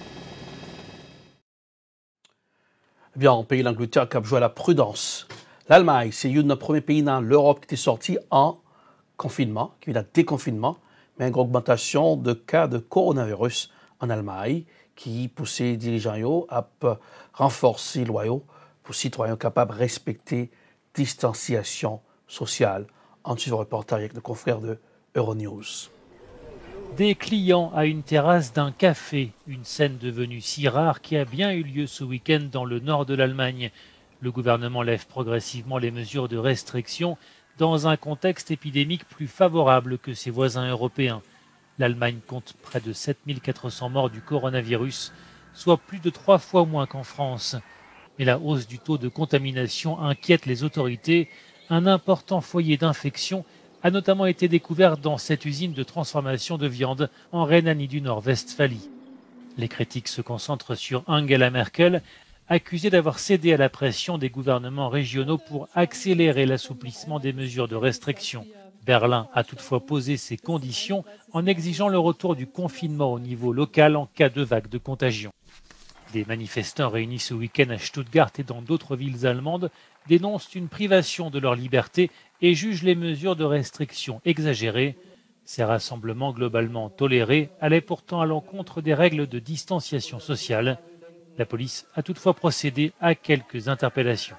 Eh bien, en pays l'Angleterre qui a joué à la prudence. L'Allemagne, c'est le premier pays dans l'Europe qui était sorti en confinement, qui vient de déconfinement, mais une augmentation de cas de coronavirus en Allemagne qui poussait les dirigeants à renforcer les lois pour citoyens capables de respecter la distanciation sociale. En suivant le reportage avec le confrère de Euronews. Des clients à une terrasse d'un café, une scène devenue si rare qui a bien eu lieu ce week-end dans le nord de l'Allemagne. Le gouvernement lève progressivement les mesures de restriction dans un contexte épidémique plus favorable que ses voisins européens. L'Allemagne compte près de 7400 morts du coronavirus, soit plus de 3 fois moins qu'en France. Mais la hausse du taux de contamination inquiète les autorités. Un important foyer d'infection a notamment été découvert dans cette usine de transformation de viande en Rhénanie du Nord-Westphalie. Les critiques se concentrent sur Angela Merkel, accusée d'avoir cédé à la pression des gouvernements régionaux pour accélérer l'assouplissement des mesures de restriction. Berlin a toutefois posé ses conditions en exigeant le retour du confinement au niveau local en cas de vague de contagion. Des manifestants réunis ce week-end à Stuttgart et dans d'autres villes allemandes dénoncent une privation de leur liberté et jugent les mesures de restriction exagérées. Ces rassemblements globalement tolérés allaient pourtant à l'encontre des règles de distanciation sociale. La police a toutefois procédé à quelques interpellations.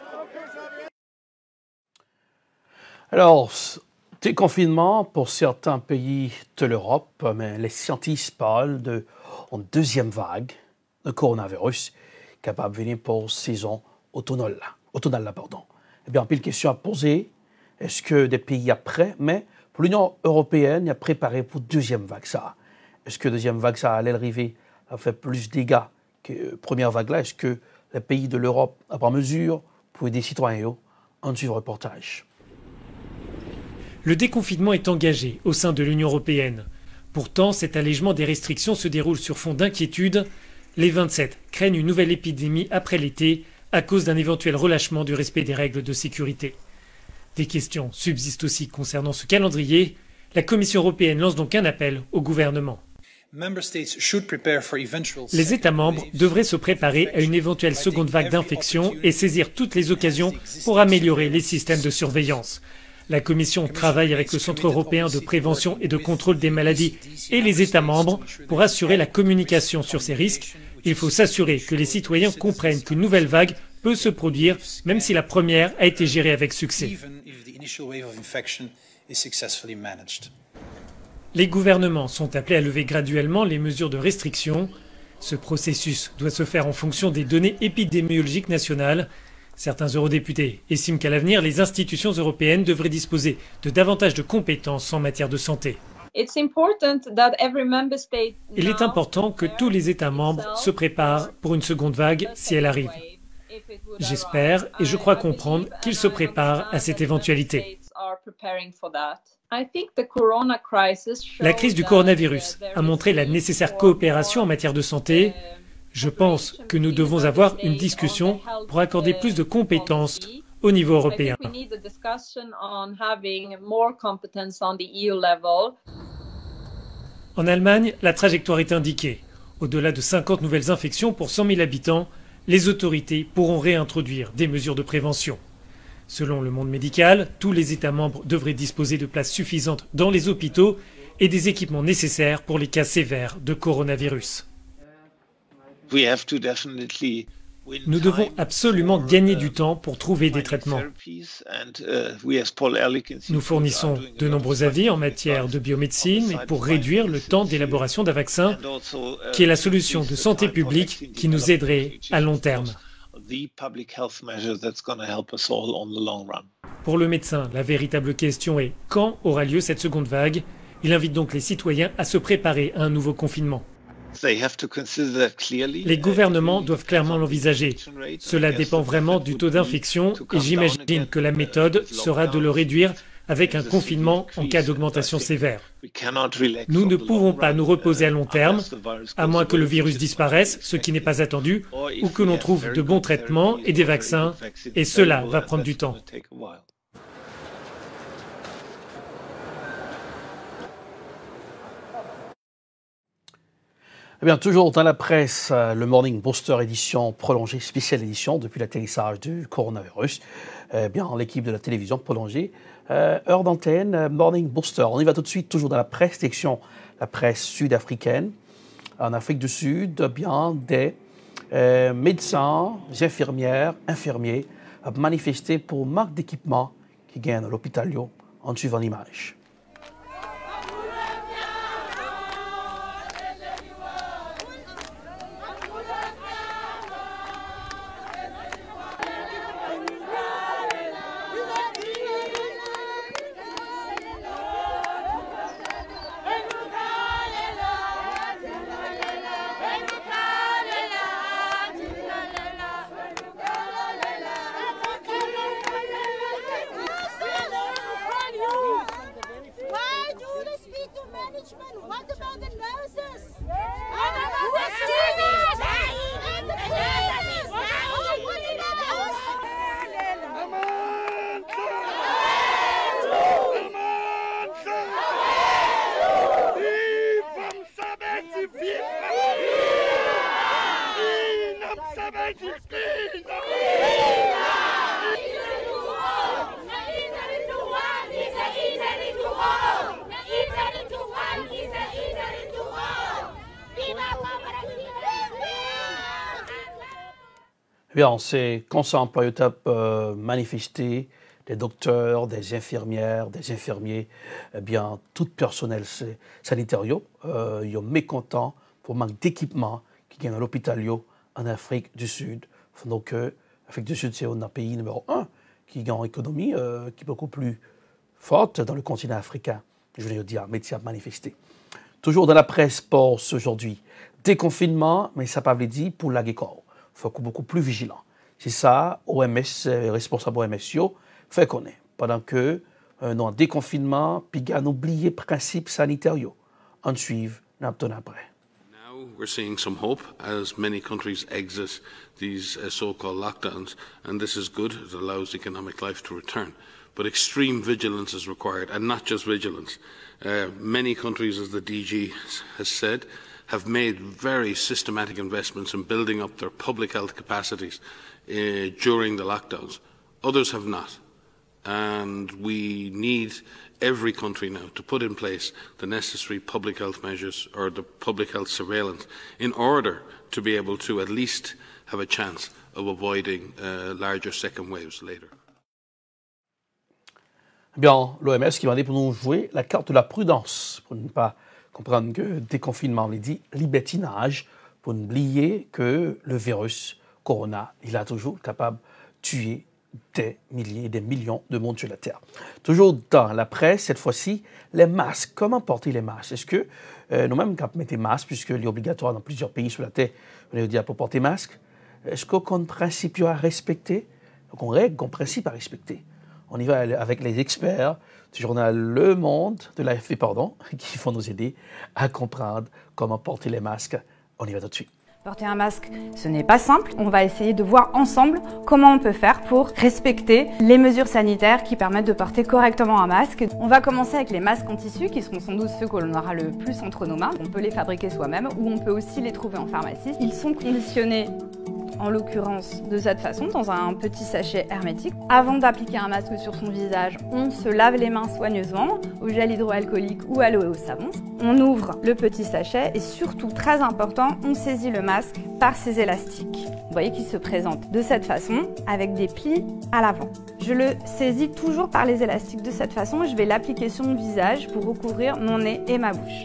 Alors, déconfinement pour certains pays de l'Europe, mais les scientifiques parlent d'une deuxième vague de coronavirus capable de venir pour saison automnale. Eh bien, pile question à poser. Est-ce que des pays après, mais pour l'Union européenne, il a préparé pour deuxième vague ça? Est-ce que deuxième vague ça allait arriver à faire plus de dégâts que première vague là? Est-ce que les pays de l'Europe n'ont pas mesure pour aider les citoyens? En suivant le reportage. Le déconfinement est engagé au sein de l'Union européenne. Pourtant, cet allègement des restrictions se déroule sur fond d'inquiétude. Les 27 craignent une nouvelle épidémie après l'été à cause d'un éventuel relâchement du respect des règles de sécurité. Des questions subsistent aussi concernant ce calendrier. La Commission européenne lance donc un appel au gouvernement. Les États membres devraient se préparer à une éventuelle seconde vague d'infection et saisir toutes les occasions pour améliorer les systèmes de surveillance. La Commission travaille avec le Centre européen de prévention et de contrôle des maladies et les États membres pour assurer la communication sur ces risques. Il faut s'assurer que les citoyens comprennent qu'une nouvelle vague peut se produire, même si la première a été gérée avec succès. Les gouvernements sont appelés à lever graduellement les mesures de restriction. Ce processus doit se faire en fonction des données épidémiologiques nationales. Certains eurodéputés estiment qu'à l'avenir, les institutions européennes devraient disposer de davantage de compétences en matière de santé. Il est important que tous les États membres se préparent pour une seconde vague si elle arrive. J'espère et je crois comprendre qu'ils se préparent à cette éventualité. La crise du coronavirus a montré la nécessaire coopération en matière de santé. Je pense que nous devons avoir une discussion pour accorder plus de compétences au niveau européen. En Allemagne, la trajectoire est indiquée. Au-delà de 50 nouvelles infections pour 100 000 habitants, les autorités pourront réintroduire des mesures de prévention. Selon le monde médical, tous les États membres devraient disposer de places suffisantes dans les hôpitaux et des équipements nécessaires pour les cas sévères de coronavirus. Nous devons absolument gagner du temps pour trouver des traitements. Nous fournissons de nombreux avis en matière de biomédecine et pour réduire le temps d'élaboration d'un vaccin, qui est la solution de santé publique qui nous aiderait à long terme. Pour le médecin, la véritable question est quand aura lieu cette seconde vague? Il invite donc les citoyens à se préparer à un nouveau confinement. Les gouvernements doivent clairement l'envisager. Cela dépend vraiment du taux d'infection et j'imagine que la méthode sera de le réduire avec un confinement en cas d'augmentation sévère. Nous ne pouvons pas nous reposer à long terme, à moins que le virus disparaisse, ce qui n'est pas attendu, ou que l'on trouve de bons traitements et des vaccins, et cela va prendre du temps. Eh bien, toujours dans la presse, le Morning Booster édition prolongée, spéciale édition depuis l'atterrissage du coronavirus. Eh bien, l'équipe de la télévision prolongée, heure d'antenne, Morning Booster. On y va tout de suite, toujours dans la presse, section la presse sud-africaine. En Afrique du Sud, bien, des médecins, infirmières, infirmiers manifesté pour manque d'équipement qui gagne à l'hôpital en suivant l'image. Bien, c'est qu'on s'emploie manifester des docteurs, des infirmières, des infirmiers, eh bien, tout personnel sanitaire, ils sont mécontents pour manque d'équipement qui gagne à l'hôpital en Afrique du Sud. Donc, l'Afrique du Sud, c'est un pays numéro 1 qui gagne une économie qui est beaucoup plus forte dans le continent africain. Je voulais dire, métier à manifester. Toujours dans la presse pour aujourd'hui, déconfinement, mais ça n'a pas dit pour la guécor. Il faut être beaucoup plus vigilant. C'est ça, OMS, responsable OMS, fait qu'on est. Pendant que nous en déconfinement, puis on oublie les principes sanitaires. On suit, n'attend après. Now we're seeing some hope as many countries exit these so-called lockdowns, and this is good. It allows economic life to return. But extreme vigilance is required, and not just vigilance. Many countries, as the DG has said, have made very systematic investments in building up their public health capacities during the lockdowns. Others have not. And we need every country now to put in place the necessary public health measures or the public health surveillance in order to be able to at least have a chance of avoiding larger second waves later. Bien, l'OMS qui m'a dit pour nous jouer la carte de la prudence, pour ne pas comprendre que déconfinement, on dit libertinage, pour n'oublier que le virus corona, il est toujours capable de tuer des milliers, des millions de monde sur la Terre. Toujours dans la presse, cette fois-ci, les masques. Comment porter les masques? Est-ce que nous-mêmes, quand on met des masques, puisqu'il est obligatoire dans plusieurs pays sur la Terre, on est dit pour porter masque, est-ce qu'on a un principe à respecter? Donc, on règle, un principe à respecter. On y va avec les experts du journal Le Monde, de l'AFP, pardon, qui vont nous aider à comprendre comment porter les masques. On y va tout de suite. Porter un masque, ce n'est pas simple. On va essayer de voir ensemble comment on peut faire pour respecter les mesures sanitaires qui permettent de porter correctement un masque. On va commencer avec les masques en tissu qui seront sans doute ceux que l'on aura le plus entre nos mains. On peut les fabriquer soi-même ou on peut aussi les trouver en pharmacie. Ils sont conditionnés en l'occurrence de cette façon, dans un petit sachet hermétique. Avant d'appliquer un masque sur son visage, on se lave les mains soigneusement au gel hydroalcoolique ou à l'eau et au savon. On ouvre le petit sachet et surtout, très important, on saisit le masque par ses élastiques. Vous voyez qu'il se présente de cette façon, avec des plis à l'avant. Je le saisis toujours par les élastiques de cette façon et je vais l'appliquer sur mon visage pour recouvrir mon nez et ma bouche.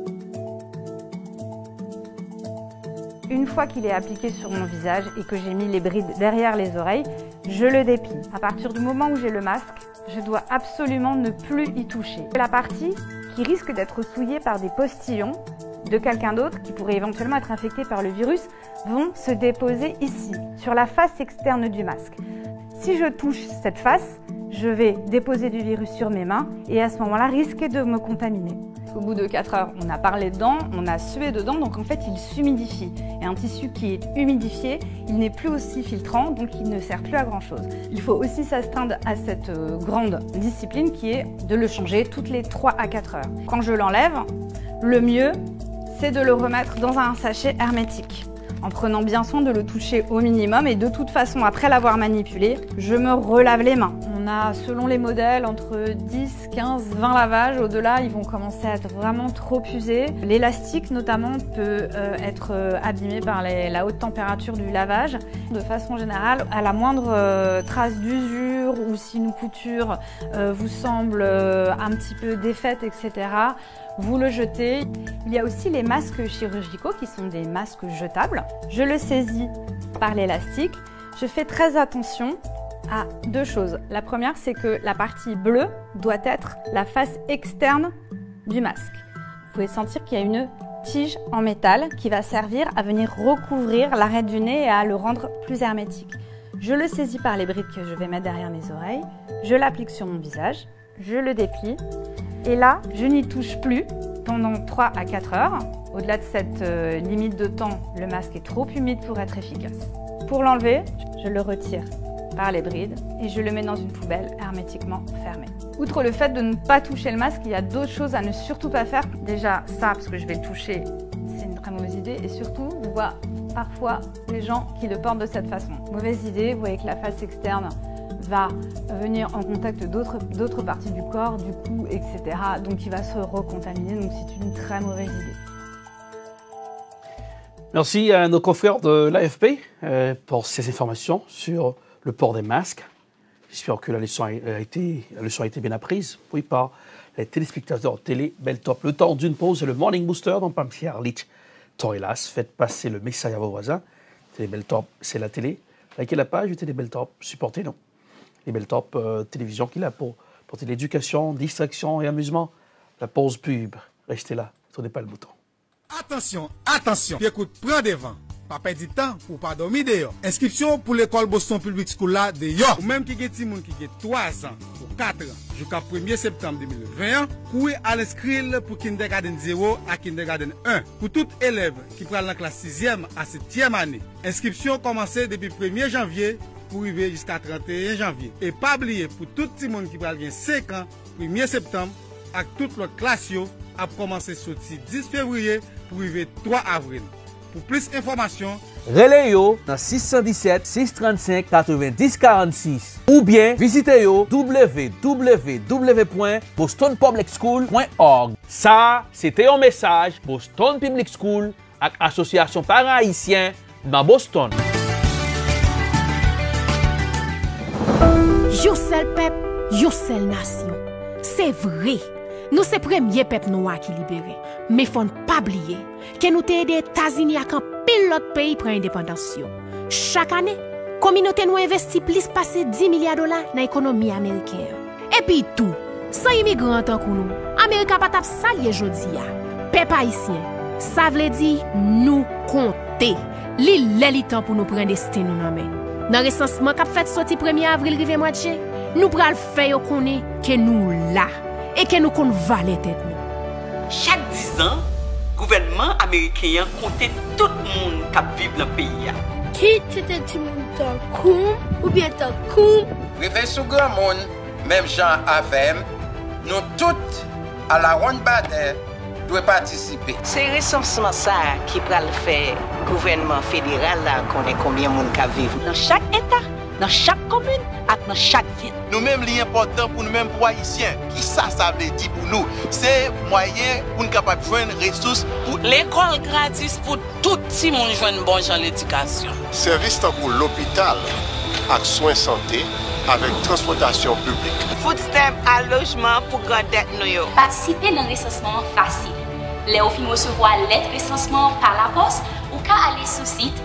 Une fois qu'il est appliqué sur mon visage et que j'ai mis les brides derrière les oreilles, je le déplie. À partir du moment où j'ai le masque, je dois absolument ne plus y toucher. La partie qui risque d'être souillée par des postillons de quelqu'un d'autre qui pourrait éventuellement être infecté par le virus vont se déposer ici, sur la face externe du masque. Si je touche cette face, je vais déposer du virus sur mes mains et à ce moment-là risquer de me contaminer. Au bout de 4 heures, on a parlé dedans, on a sué dedans, donc en fait il s'humidifie. Et un tissu qui est humidifié, il n'est plus aussi filtrant, donc il ne sert plus à grand chose. Il faut aussi s'astreindre à cette grande discipline qui est de le changer toutes les 3 à 4 heures. Quand je l'enlève, le mieux, c'est de le remettre dans un sachet hermétique, en prenant bien soin de le toucher au minimum. Et de toute façon, après l'avoir manipulé, je me relave les mains. On a, selon les modèles, entre 10, 15, 20 lavages. Au-delà, ils vont commencer à être vraiment trop usés. L'élastique, notamment, peut être abîmé par la haute température du lavage. De façon générale, à la moindre trace d'usure ou si une couture vous semble un petit peu défaite, etc., vous le jetez. Il y a aussi les masques chirurgicaux qui sont des masques jetables. Je le saisis par l'élastique. Je fais très attention à deux choses. La première, c'est que la partie bleue doit être la face externe du masque. Vous pouvez sentir qu'il y a une tige en métal qui va servir à venir recouvrir l'arête du nez et à le rendre plus hermétique. Je le saisis par les brides que je vais mettre derrière mes oreilles. Je l'applique sur mon visage. Je le déplie. Et là, je n'y touche plus pendant 3 à 4 heures. Au-delà de cette limite de temps, le masque est trop humide pour être efficace. Pour l'enlever, je le retire par les brides et je le mets dans une poubelle hermétiquement fermée. Outre le fait de ne pas toucher le masque, il y a d'autres choses à ne surtout pas faire. Déjà ça, parce que je vais le toucher, c'est une très mauvaise idée. Et surtout, on voit parfois les gens qui le portent de cette façon. Mauvaise idée, vous voyez que la face externe va venir en contact d'autres parties du corps, du cou, etc. Donc il va se recontaminer, donc c'est une très mauvaise idée. Merci à nos confrères de l'AFP pour ces informations sur le port des masques. J'espère que la leçon a été bien apprise, oui, par les téléspectateurs télé Beltop. Le temps d'une pause et le Morning Booster dans Pam-Pierre Lich. Torrelas, faites passer le message à vos voisins. Télé Beltop, c'est la télé. Likez la page de Télé Beltop, supportez-nous. Les Beltop télévision qui est là pour l'éducation, distraction et amusement. La pause pub, restez là, tournez pas le bouton. Attention, attention, puis écoute, prends des vents. Pas perdre du temps pour pas dormir dehors. Inscription pour l'école Boston Public School là dehors. Ou même qui est petit monde qui a 3 ans ou 4 ans jusqu'à 1er septembre 2021, courez à l'inscrire pour kindergarten 0 à kindergarten 1. Pour tout élève qui prend la classe 6e à 7e année. Inscription commencée depuis 1er janvier pour arriver jusqu'à 31 janvier. Et pas oublier pour tout le monde qui prend 5 ans, 1er septembre, avec toute l'autre classe a commencé sorti 10 février pour arriver 3 avril. Pour plus d'informations, relais yo dans 617 635 90 46 ou bien visitez yo www.bostonpublicschool.org. Ça, c'était un message Boston Public School avec l'association parents haïtiens dans Boston. Yo seul peuple, yo seule nation. C'est vrai. Nous c'est premier peuple noir qui libéré. Mais faut pas oublier que nous t'aider les États-Unis à un pile l'autre pays pour l'indépendance. Chaque année, la communauté nous investit plus passer 10 milliards de dollars dans l'économie américaine. Et puis tout, sans immigrants tant que nous, Amérique pas tap salier jodi a. Peuple haïtien, ça veut dire nous compter. Li temps pour nous prendre destin nous nan men. Dans le recensement qu'a fait sorti 1er avril rive mois de juin, nous pral faire connaître que nous là et que nous kon valer tête nous. Chaque 10 ans, le gouvernement américain compte tout le monde qui vit dans le pays. Qui était tout le monde comme ou bien comme? Réveil sous grand monde, même Jean Avem, nous toutes à la ronde badet doivent participer. C'est recensement ça qui va le faire. Le gouvernement fédéral là connaît combien de monde qui vivent dans chaque État, dans chaque commune et dans chaque ville. Nous-mêmes, l'important pour nous-mêmes, pour Haïtiens, qui ça veut dire pour nous, c'est moyen pour nous capables de joindre ressources pour l'école gratis pour tout le monde joindre bon genre l'éducation. Service pour l'hôpital, avec soins santé, avec transportation publique. Food stamp à logement pour garder nous. Participer dans le recensement facile. Les officiers recevoir lettre recensement par la poste ou qu'à aller sur le site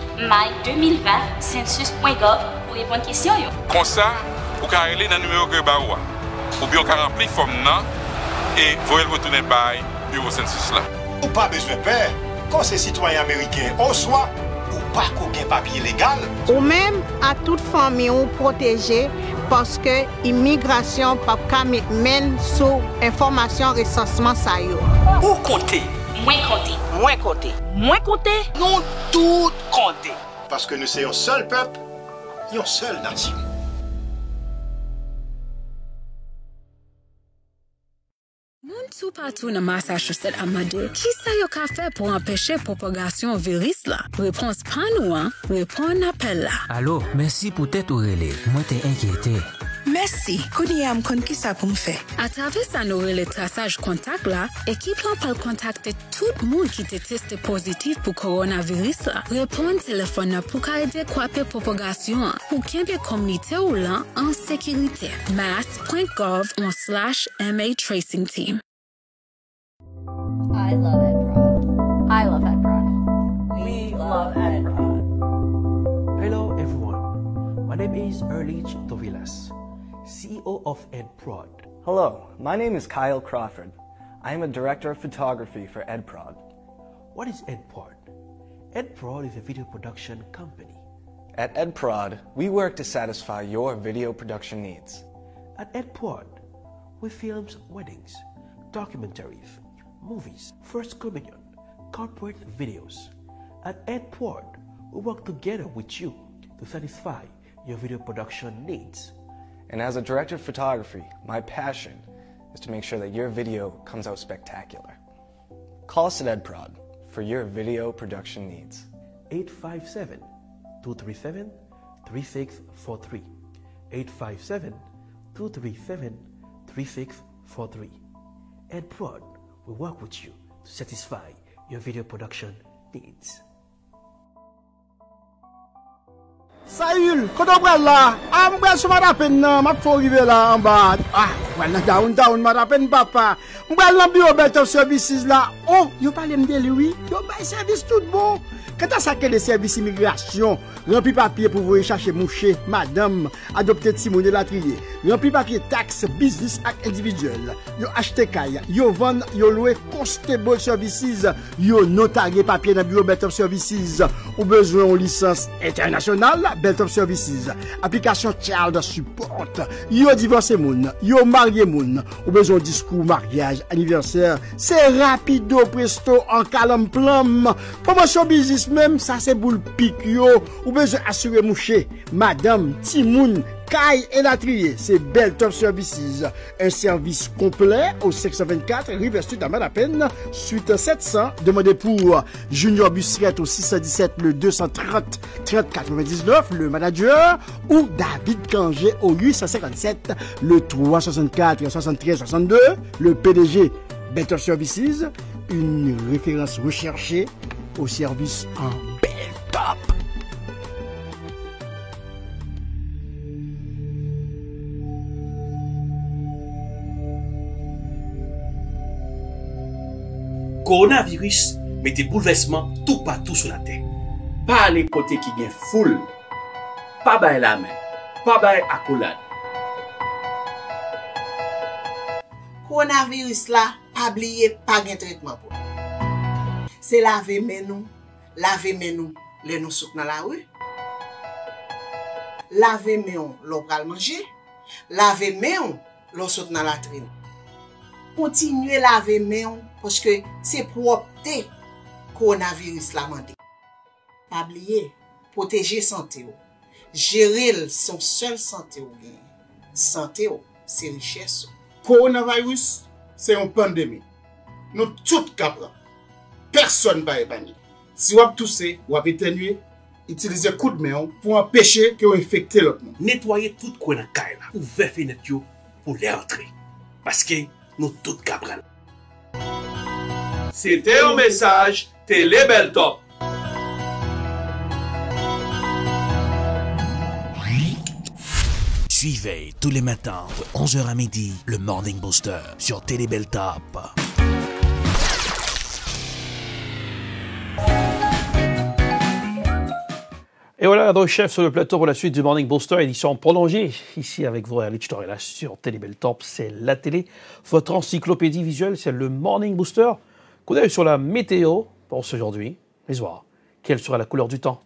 my2020census.gov pour répondre aux questions. Comme ça, vous pouvez aller dans le numéro que vous ou bien vous pouvez remplir la forme et vous pouvez retourner par le bureau census là. Ou pas besoin de peur, quand ces citoyens américains au soit ou pas qu'aucun papier légal. Ou même à toute famille protégée parce que l'immigration ne peut pas mène sous information recensement ça yo. Ou compter. Moins compter. Moins compter. Moins compter. Nous tout compter. Parce que nous sommes un seul peuple, une seule nation. Moun sou partout dans Massachusetts à Made, qui ça y a fait pour empêcher la propagation virus là? Réponse pas nous, hein? Réponse appel là. Allô, merci pour t'être relais. Moi, t'es inquiété. Merci. Kouniam kon qui ça pour me faire? À travers ça, nous le traçage contact là, équipe là peut contacter tout le monde qui était testé positif pour coronavirus là. Répondre téléphone pour aider à la propagation pour qu'il y ait communauté ou là en sécurité. mass.gov/MA tracing team. I love EdProd. I love EdProd. We love EdProd. Hello everyone. My name is Erlich Tovilas, CEO of EdProd. Hello, my name is Kyle Crawford. I am a director of photography for EdProd. What is EdProd? EdProd is a video production company. At EdProd, we work to satisfy your video production needs. At EdProd, we film weddings, documentaries, movies, First Communion, corporate videos. At EdProd, we work together with you to satisfy your video production needs. And as a director of photography, my passion is to make sure that your video comes out spectacular. Call us at EdProd for your video production needs. 857-237-3643. 857-237-3643. EdProd will work with you to satisfy your video production needs. Saül, quand on prend là, on prend sur ma peine, m'a faut arriver là en bas. Voilà downtown, ma peine papa. On prend dans bureau Belt Services là. Oh, yo parle de lui, yo bail service tout bon. Quand ça que des services immigration, rempli papier pour vous chercher moucher, madame, adopter Timon de la trier. Rempli papier taxe, business ak individuel. Yo acheter kaya, yo vend, yo louer constable services, yo notarier papier dans bureau Belt Services. Ou besoin de licence internationale, Belt of Services. Application Child Support. Yo divorcé moun, yo marié moun. Ou besoin de discours, mariage, anniversaire. C'est rapido presto en calme plum. Promotion business même, ça c'est boule pic yo. Ou besoin assurer mouché, madame, timoun, Kai et la trier, c'est Belt of Services. Un service complet au 624 River Street à Malapen, suite 700. Demandez pour Junior Bussiette au 617 le 230 30 99, le manager, ou David Kangé au 857 le 364 73 62, le PDG Belt of Services, une référence recherchée au service en bel top. Coronavirus mette bouleversement tout partout sur la terre. Pas les côtés qui gagnent foule, pas bail la main, pas bail accolade. Coronavirus là, pas oublier, pas de traitement pour. C'est laver nous, les nous souk dans la rue. Laver nous, l'on pral manger. Laver nous, l'on souk dans la trine. Continuez à laver main parce que c'est propreté coronavirus la mandé. Pas oublier, protéger santé ou. Gérer son seul santé ou bien. Santé ou, c'est richesse. Coronavirus, c'est une pandémie. Nous tous capables. Personne va épargner. Si vous avez toussé, vous avez éternué, utilisez coup de main pour empêcher que vous infectez l'autre monde. Nettoyez tout coin dans caille là, ouvrez fenêtre pour les entrer. Parce que nous tous capables. C'était un message Télé Bel Top. Suivez tous les matins de 11h à midi le Morning Booster sur Télé Bel Top. Et voilà, donc chef sur le plateau pour la suite du Morning Booster, édition prolongée, ici avec vous, Erlich Torella sur Télé Bel Top. C'est la télé, votre encyclopédie visuelle, c'est le Morning Booster. Coup d'œil sur la météo pour aujourd'hui. Les voir, quelle sera la couleur du temps?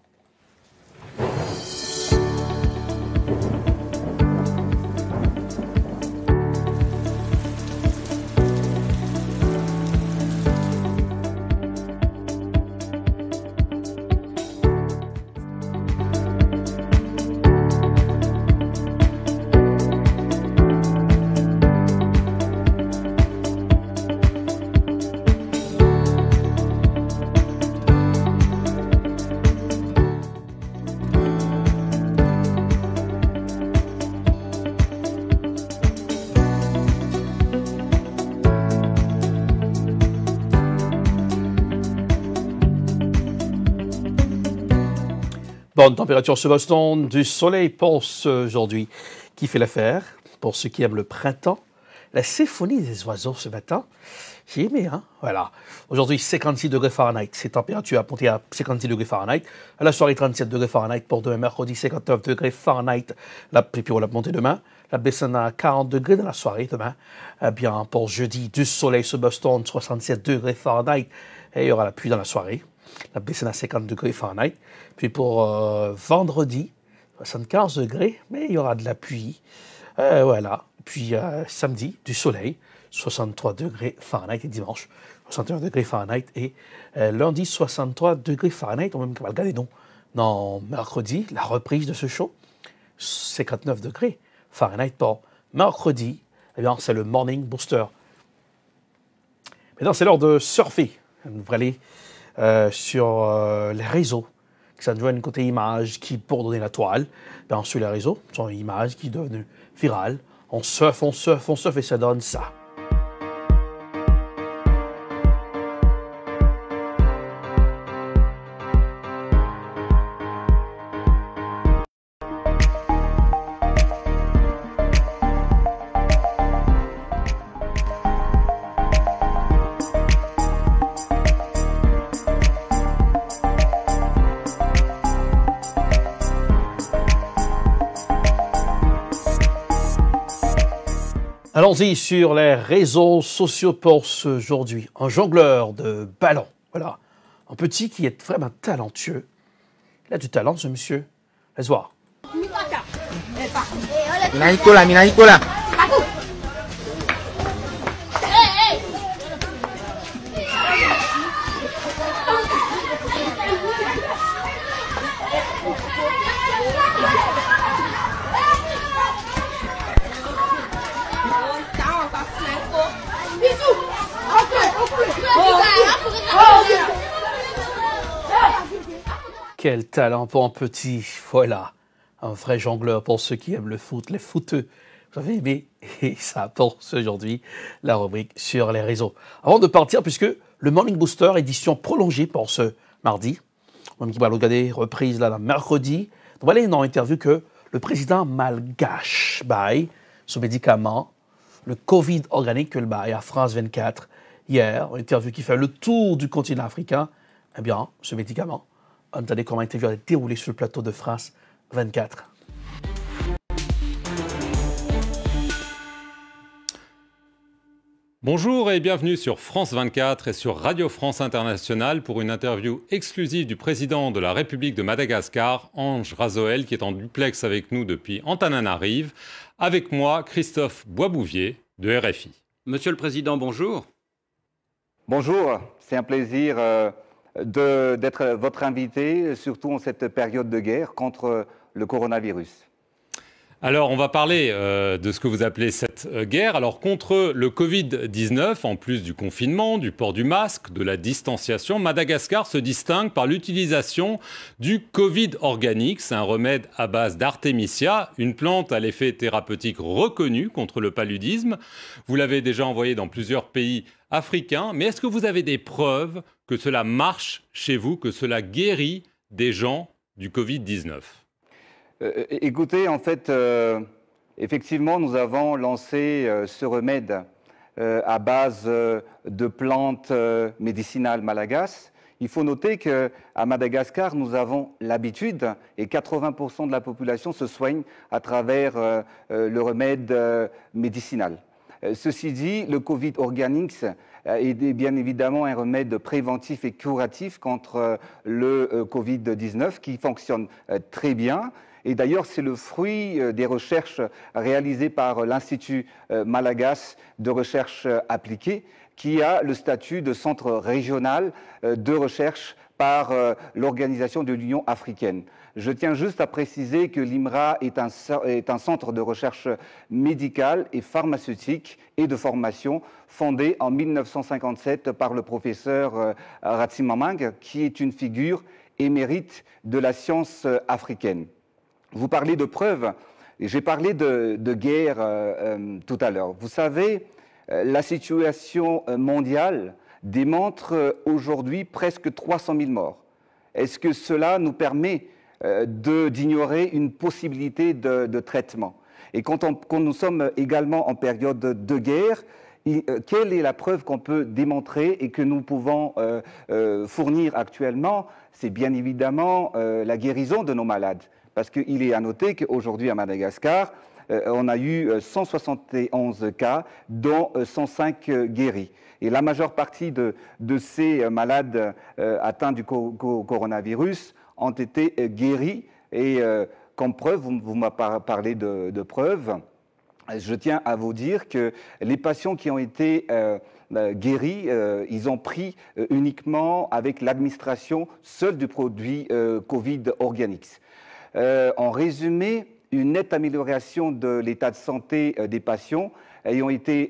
Bonne température sur Boston, du soleil pour aujourd'hui qui fait l'affaire. Pour ceux qui aiment le printemps, la symphonie des oiseaux ce matin, j'ai aimé, hein? Voilà. Aujourd'hui, 56 degrés Fahrenheit. Ces températures a monté à 56 degrés Fahrenheit. À la soirée, 37 degrés Fahrenheit. Pour demain, mercredi, 59 degrés Fahrenheit. Puis on va monter demain. La descend à 40 degrés dans la soirée demain. Eh bien, pour jeudi, du soleil sur Boston, 67 degrés Fahrenheit. Et il y aura la pluie dans la soirée. La descend à 50 degrés Fahrenheit. Puis pour vendredi, 75 degrés, mais il y aura de la pluie. Voilà. Puis samedi, du soleil, 63 degrés Fahrenheit. Et dimanche, 61 degrés Fahrenheit. Et lundi, 63 degrés Fahrenheit. On va même regarder non, mercredi, la reprise de ce show, 59 degrés Fahrenheit pour mercredi. Eh bien, c'est le Morning Booster. Maintenant, c'est l'heure de surfer. Vous allez sur les réseaux, que ça joue côté image qui, pour donner la toile, bien, sur les réseaux, sont une image qui est devenue virale. On surfe et ça donne ça. Allons-y sur les réseaux sociaux pour aujourd'hui. Un jongleur de ballon. Voilà. Un petit qui est vraiment talentueux. Il a du talent, ce monsieur. Laisse voir. Mina. Quel talent pour un petit. Voilà. Un vrai jongleur pour ceux qui aiment le foot, les footeux. Vous avez aimé, et ça pour aujourd'hui, la rubrique sur les réseaux. Avant de partir, puisque le Morning Booster, édition prolongée pour ce mardi, on va regarder reprise là, mercredi. On va aller dans l'interview que le président malgache baille ce médicament, le Covid organique que le baille à France 24 hier, une interview qui fait le tour du continent africain. Eh bien, ce médicament, entendez comment l'interview a déroulé sur le plateau de France 24. Bonjour et bienvenue sur France 24 et sur Radio France Internationale pour une interview exclusive du président de la République de Madagascar, Ange Razoel, qui est en duplex avec nous depuis Antananarive. Avec moi, Christophe Boisbouvier de RFI. Monsieur le Président, bonjour. Bonjour, c'est un plaisir d'être votre invité, surtout en cette période de guerre contre le coronavirus. Alors, on va parler de ce que vous appelez cette guerre. Alors, contre le Covid-19, en plus du confinement, du port du masque, de la distanciation, Madagascar se distingue par l'utilisation du Covid organique. C'est un remède à base d'artémisia, une plante à l'effet thérapeutique reconnu contre le paludisme. Vous l'avez déjà envoyé dans plusieurs pays africains. Mais est-ce que vous avez des preuves que cela marche chez vous, que cela guérit des gens du Covid-19 ? Écoutez, en fait, effectivement, nous avons lancé ce remède à base de plantes médicinales malagasy. Il faut noter qu'à Madagascar, nous avons l'habitude, et 80% de la population se soigne à travers le remède médicinal. Ceci dit, le Covid Organics est bien évidemment un remède préventif et curatif contre le Covid-19 qui fonctionne très bien. Et d'ailleurs, c'est le fruit des recherches réalisées par l'Institut malagasy de recherche appliquée, qui a le statut de centre régional de recherche par l'Organisation de l'Union africaine. Je tiens juste à préciser que l'IMRA est un centre de recherche médicale et pharmaceutique et de formation fondé en 1957 par le professeur Ratsimamang, qui est une figure émérite de la science africaine. Vous parlez de preuves, et j'ai parlé de guerre tout à l'heure. Vous savez, la situation mondiale démontre aujourd'hui presque 300 000 morts. Est-ce que cela nous permet d'ignorer une possibilité de traitement. Et quand nous sommes également en période de guerre, quelle est la preuve qu'on peut démontrer et que nous pouvons fournir actuellement? C'est bien évidemment la guérison de nos malades. Parce qu'il est à noter qu'aujourd'hui à Madagascar, on a eu 171 cas, dont 105 guéris. Et la majeure partie de ces malades atteints du coronavirus ont été guéris. Et comme preuve, vous m'avez parlé de preuves, je tiens à vous dire que les patients qui ont été guéris, ils ont pris uniquement avec l'administration seule du produit Covid Organics. En résumé, une nette amélioration de l'état de santé des patients ayant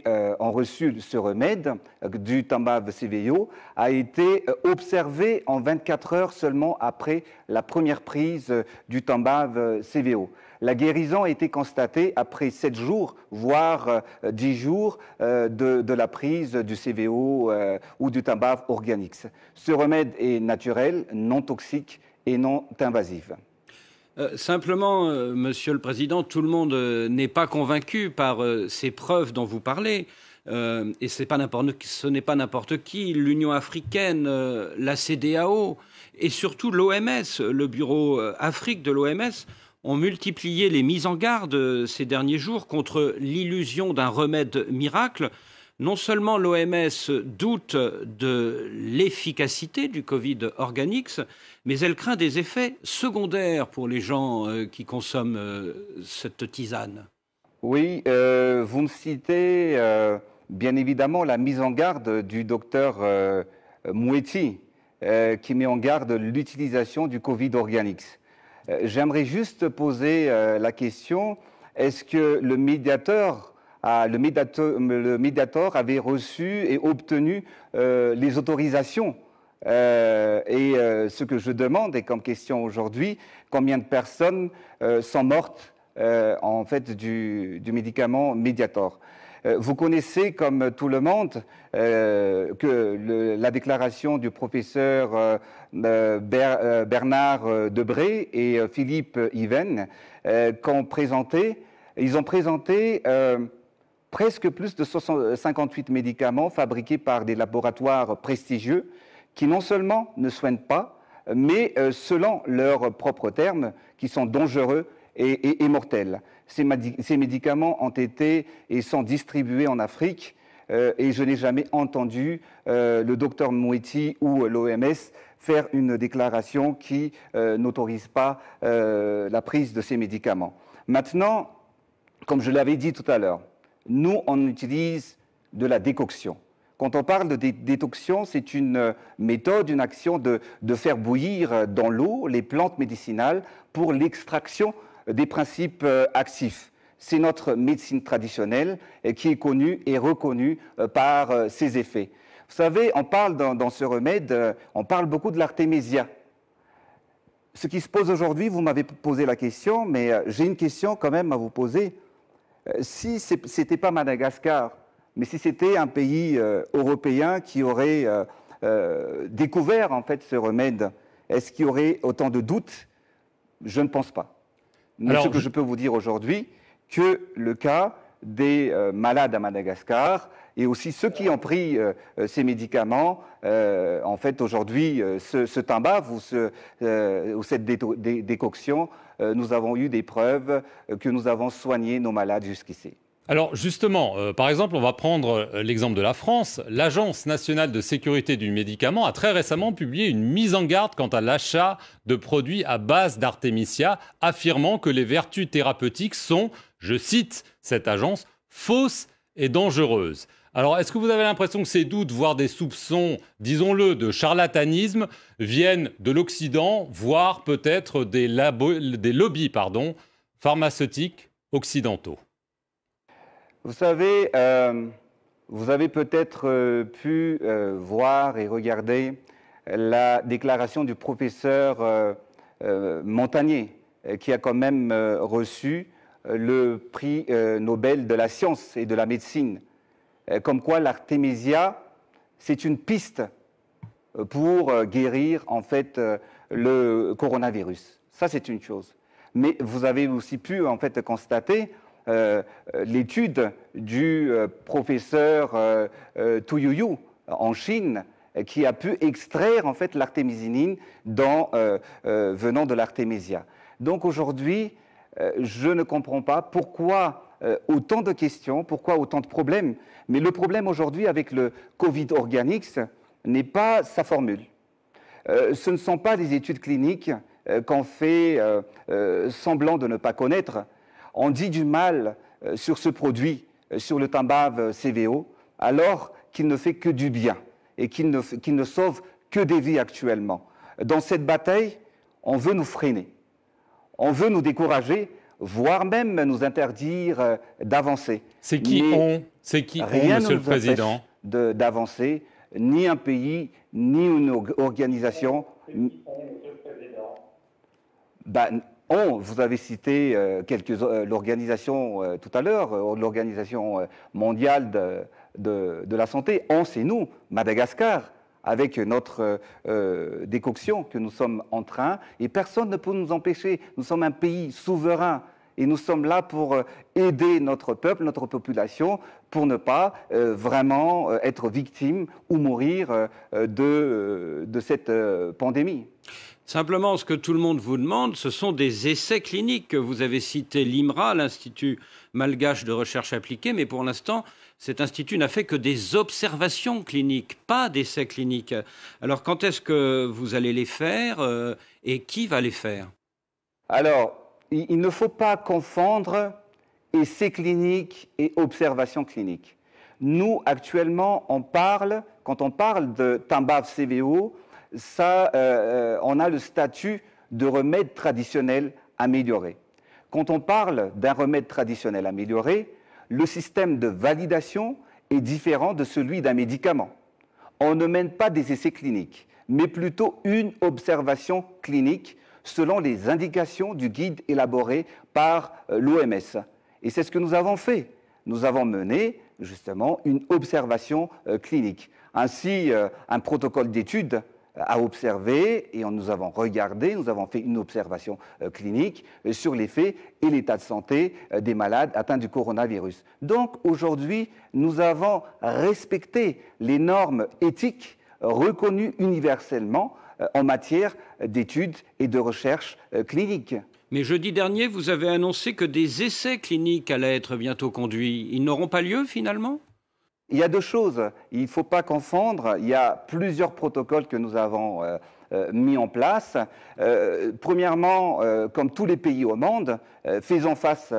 reçu ce remède du Tambav CVO a été observée en 24 heures seulement après la première prise du Tambav CVO. La guérison a été constatée après 7 jours, voire 10 jours de la prise du CVO ou du Tambav Organics. Ce remède est naturel, non toxique et non invasif. Simplement, Monsieur le Président, tout le monde n'est pas convaincu par ces preuves dont vous parlez. Et ce n'est pas n'importe qui. L'Union africaine, la CEDEAO et surtout l'OMS, le bureau Afrique de l'OMS, ont multiplié les mises en garde ces derniers jours contre l'illusion d'un remède miracle. Non seulement l'OMS doute de l'efficacité du Covid Organics, mais elle craint des effets secondaires pour les gens qui consomment cette tisane. Oui, vous me citez bien évidemment la mise en garde du docteur Moeti, qui met en garde l'utilisation du Covid Organics. J'aimerais juste poser la question, est-ce que le médiateur avait reçu et obtenu les autorisations. Ce que je demande, et comme question aujourd'hui, combien de personnes sont mortes en fait du médicament Mediator. Vous connaissez, comme tout le monde, que la déclaration du professeur Bernard Debré et Philippe Yven ils ont présenté presque plus de 58 médicaments fabriqués par des laboratoires prestigieux qui non seulement ne soignent pas, mais selon leurs propres termes, qui sont dangereux et mortels. Ces médicaments ont été et sont distribués en Afrique et je n'ai jamais entendu le docteur Moeti ou l'OMS faire une déclaration qui n'autorise pas la prise de ces médicaments. Maintenant, comme je l'avais dit tout à l'heure, nous, on utilise de la décoction. Quand on parle de décoction, c'est une méthode, une action de faire bouillir dans l'eau les plantes médicinales pour l'extraction des principes actifs. C'est notre médecine traditionnelle qui est connue et reconnue par ses effets. Vous savez, on parle dans ce remède, on parle beaucoup de l'artémisia. Ce qui se pose aujourd'hui, vous m'avez posé la question, mais j'ai une question quand même à vous poser. Si ce n'était pas Madagascar, mais si c'était un pays européen qui aurait découvert en fait ce remède, est-ce qu'il y aurait autant de doutes? Je ne pense pas. Mais ce que je peux vous dire aujourd'hui, que le cas des malades à Madagascar et aussi ceux qui ont pris ces médicaments, en fait aujourd'hui, ce Tambav ou cette décoction, nous avons eu des preuves que nous avons soigné nos malades jusqu'ici. Alors justement, par exemple, on va prendre l'exemple de la France. L'Agence nationale de sécurité du médicament a très récemment publié une mise en garde quant à l'achat de produits à base d'artémisia, affirmant que les vertus thérapeutiques sont, je cite cette agence, fausses et dangereuses. Alors, est-ce que vous avez l'impression que ces doutes, voire des soupçons, disons-le, de charlatanisme, viennent de l'Occident, voire peut-être des lobbies pharmaceutiques occidentaux? Vous savez, vous avez peut-être pu voir et regarder la déclaration du professeur Montagnier, qui a quand même reçu le prix Nobel de la science et de la médecine. Comme quoi l'artémisia, c'est une piste pour guérir en fait le coronavirus. Ça, c'est une chose. Mais vous avez aussi pu, en fait, constater l'étude du professeur Tuyuyu en Chine, qui a pu extraire, en fait, l'artémisinine venant de l'artémisia. Donc, aujourd'hui, je ne comprends pas pourquoi autant de questions, pourquoi autant de problèmes. Mais le problème aujourd'hui avec le Covid Organics n'est pas sa formule. Ce ne sont pas des études cliniques qu'on fait semblant de ne pas connaître. On dit du mal sur ce produit, sur le Tambave CVO, alors qu'il ne fait que du bien et qu'il ne sauve que des vies actuellement. Dans cette bataille, on veut nous freiner, on veut nous décourager, voire même nous interdire d'avancer. C'est qui on, Monsieur le Président, d'avancer, ni un pays, ni une organisation. Vous avez cité l'organisation tout à l'heure, l'Organisation mondiale de la santé. C'est nous, Madagascar, avec notre décoction que nous sommes en train, et personne ne peut nous empêcher. Nous sommes un pays souverain, et nous sommes là pour aider notre peuple, notre population, pour ne pas vraiment être victime ou mourir de cette pandémie. Simplement, ce que tout le monde vous demande, ce sont des essais cliniques. Vous avez cité l'IMRA, l'Institut malgache de recherche appliquée, mais pour l'instant, cet institut n'a fait que des observations cliniques, pas d'essais cliniques. Alors, quand est-ce que vous allez les faire et qui va les faire? Alors, il ne faut pas confondre essais cliniques et observations cliniques. Nous, actuellement, quand on parle de Tambave CVO, on a le statut de remède traditionnel amélioré. Quand on parle d'un remède traditionnel amélioré, le système de validation est différent de celui d'un médicament. On ne mène pas des essais cliniques, mais plutôt une observation clinique selon les indications du guide élaboré par l'OMS. Et c'est ce que nous avons fait. Nous avons mené justement une observation clinique. Ainsi, un protocole d'étude à observer, et nous avons regardé, nous avons fait une observation clinique sur l'effet et l'état de santé des malades atteints du coronavirus. Donc aujourd'hui, nous avons respecté les normes éthiques reconnues universellement en matière d'études et de recherche clinique. Mais jeudi dernier, vous avez annoncé que des essais cliniques allaient être bientôt conduits. Ils n'auront pas lieu finalement ? Il y a deux choses. Il ne faut pas confondre. Il y a plusieurs protocoles que nous avons mis en place. Premièrement, comme tous les pays au monde, faisant face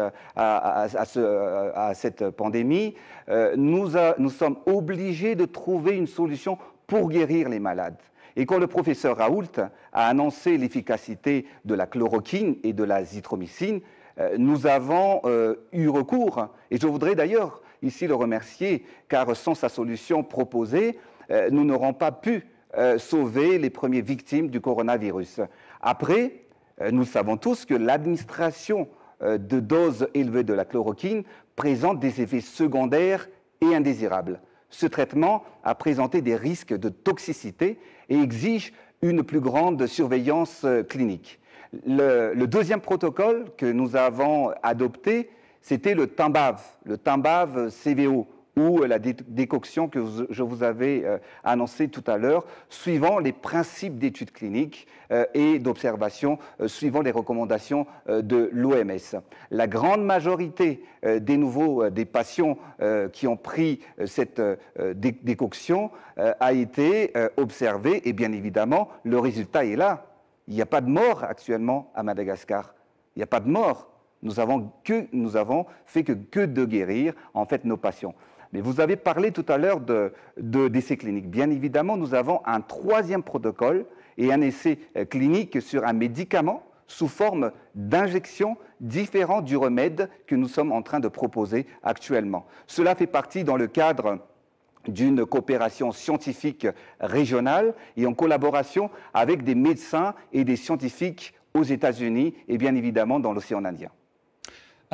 à cette pandémie, nous sommes obligés de trouver une solution pour guérir les malades. Et quand le professeur Raoult a annoncé l'efficacité de la chloroquine et de la zithromycine, nous avons eu recours, et je voudrais d'ailleurs ici le remercier, car sans sa solution proposée, nous n'aurons pas pu sauver les premières victimes du coronavirus. Après, nous savons tous que l'administration de doses élevées de la chloroquine présente des effets secondaires et indésirables. Ce traitement a présenté des risques de toxicité et exige une plus grande surveillance clinique. Le deuxième protocole que nous avons adopté, c'était le Tambave CVO, ou la décoction que je vous avais annoncée tout à l'heure, suivant les principes d'études cliniques et d'observation, suivant les recommandations de l'OMS. La grande majorité des patients qui ont pris cette décoction a été observée, et bien évidemment, le résultat est là. Il n'y a pas de mort actuellement à Madagascar. Il n'y a pas de mort. Nous avons fait que de guérir, en fait, nos patients. Mais vous avez parlé tout à l'heure d'essais cliniques. Bien évidemment, nous avons un troisième protocole et un essai clinique sur un médicament sous forme d'injection différent du remède que nous sommes en train de proposer actuellement. Cela fait partie dans le cadre d'une coopération scientifique régionale et en collaboration avec des médecins et des scientifiques aux États-Unis et bien évidemment dans l'océan Indien.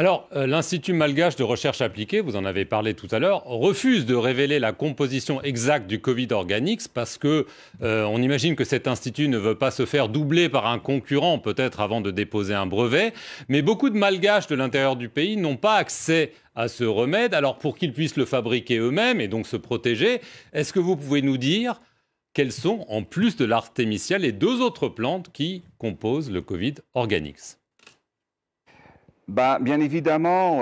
Alors, l'Institut malgache de recherche appliquée, vous en avez parlé tout à l'heure, refuse de révéler la composition exacte du Covid Organics parce que on imagine que cet institut ne veut pas se faire doubler par un concurrent, peut-être avant de déposer un brevet. Mais beaucoup de malgaches de l'intérieur du pays n'ont pas accès à ce remède. Alors, pour qu'ils puissent le fabriquer eux-mêmes et donc se protéger, est-ce que vous pouvez nous dire quelles sont, en plus de l'artémisia, les 2 autres plantes qui composent le Covid Organics? Bien évidemment,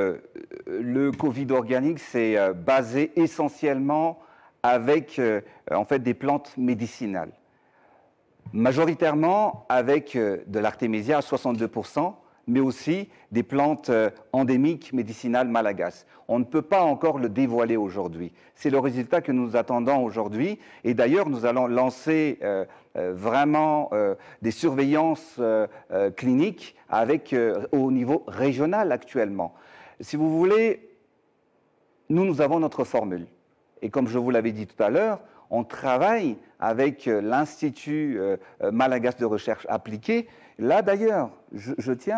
le Covid Organics c'est basé essentiellement avec en fait des plantes médicinales. Majoritairement avec de l'artémisia à 62%, mais aussi des plantes endémiques médicinales malagases. On ne peut pas encore le dévoiler aujourd'hui. C'est le résultat que nous attendons aujourd'hui. Et d'ailleurs, nous allons lancer vraiment des surveillances cliniques avec, au niveau régional actuellement. Si vous voulez, nous avons notre formule. Et comme je vous l'avais dit tout à l'heure, on travaille avec l'Institut malagasy de recherche appliquée. Là, d'ailleurs, je tiens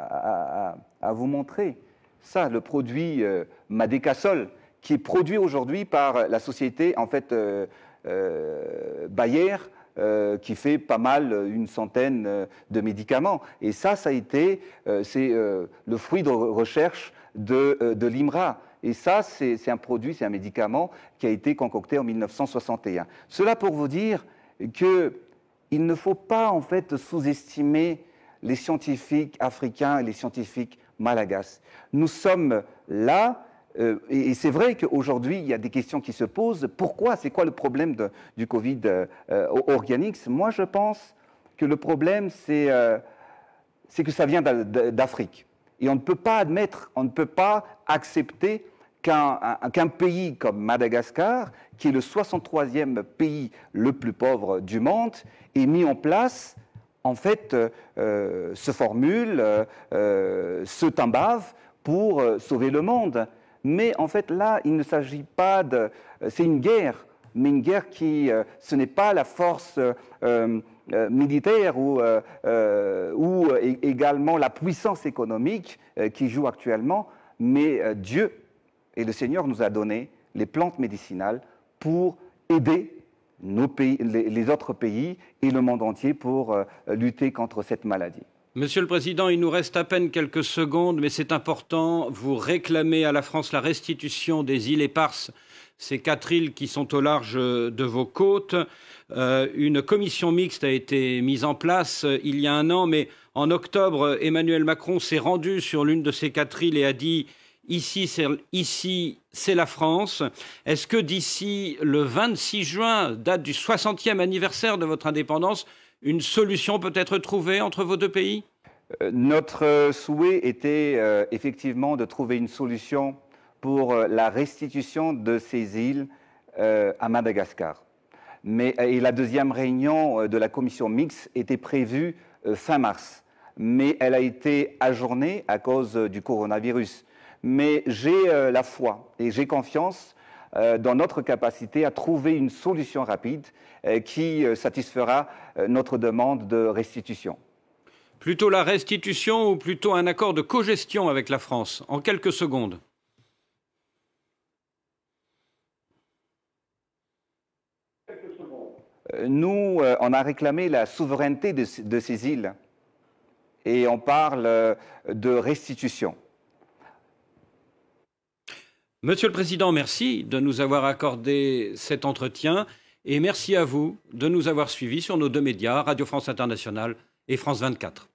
à vous montrer ça, le produit Madécasol, qui est produit aujourd'hui par la société, en fait, Bayer, qui fait pas mal, une centaine de médicaments. Et ça a été, c'est le fruit de recherche de l'IMRA. Et ça, c'est un produit, c'est un médicament qui a été concocté en 1961. Cela pour vous dire qu'il ne faut pas, en fait, sous-estimer les scientifiques africains et les scientifiques malagasy. Nous sommes là, et c'est vrai qu'aujourd'hui, il y a des questions qui se posent. Pourquoi? C'est quoi le problème du Covid Organics? Moi, je pense que le problème, c'est que ça vient d'Afrique. Et on ne peut pas admettre, on ne peut pas accepter qu'un pays comme Madagascar, qui est le 63e pays le plus pauvre du monde, ait mis en place, en fait, ce formule, ce tambave pour sauver le monde. Mais en fait, là, il ne s'agit pas de... C'est une guerre, mais une guerre qui... ce n'est pas la force militaire ou également la puissance économique qui joue actuellement, mais Dieu et le Seigneur nous a donné les plantes médicinales pour aider nos pays, les autres pays et le monde entier pour lutter contre cette maladie. Monsieur le Président, il nous reste à peine quelques secondes, mais c'est important. Vous réclamez à la France la restitution des îles éparses, ces 4 îles qui sont au large de vos côtes. Une commission mixte a été mise en place il y a 1 an, mais en octobre, Emmanuel Macron s'est rendu sur l'une de ces 4 îles et a dit « Ici, c'est la France ». Est-ce que d'ici le 26 juin, date du 60e anniversaire de votre indépendance, une solution peut être trouvée entre vos 2 pays? Notre souhait était effectivement de trouver une solution pour la restitution de ces îles à Madagascar. Et la 2e réunion de la commission mixte était prévue fin mars. Mais elle a été ajournée à cause du coronavirus. Mais j'ai la foi et j'ai confiance dans notre capacité à trouver une solution rapide qui satisfera notre demande de restitution. Plutôt la restitution ou plutôt un accord de cogestion avec la France? En quelques secondes. Nous, on a réclamé la souveraineté de ces îles et on parle de restitution. Monsieur le Président, merci de nous avoir accordé cet entretien et merci à vous de nous avoir suivis sur nos 2 médias, Radio France Internationale et France 24.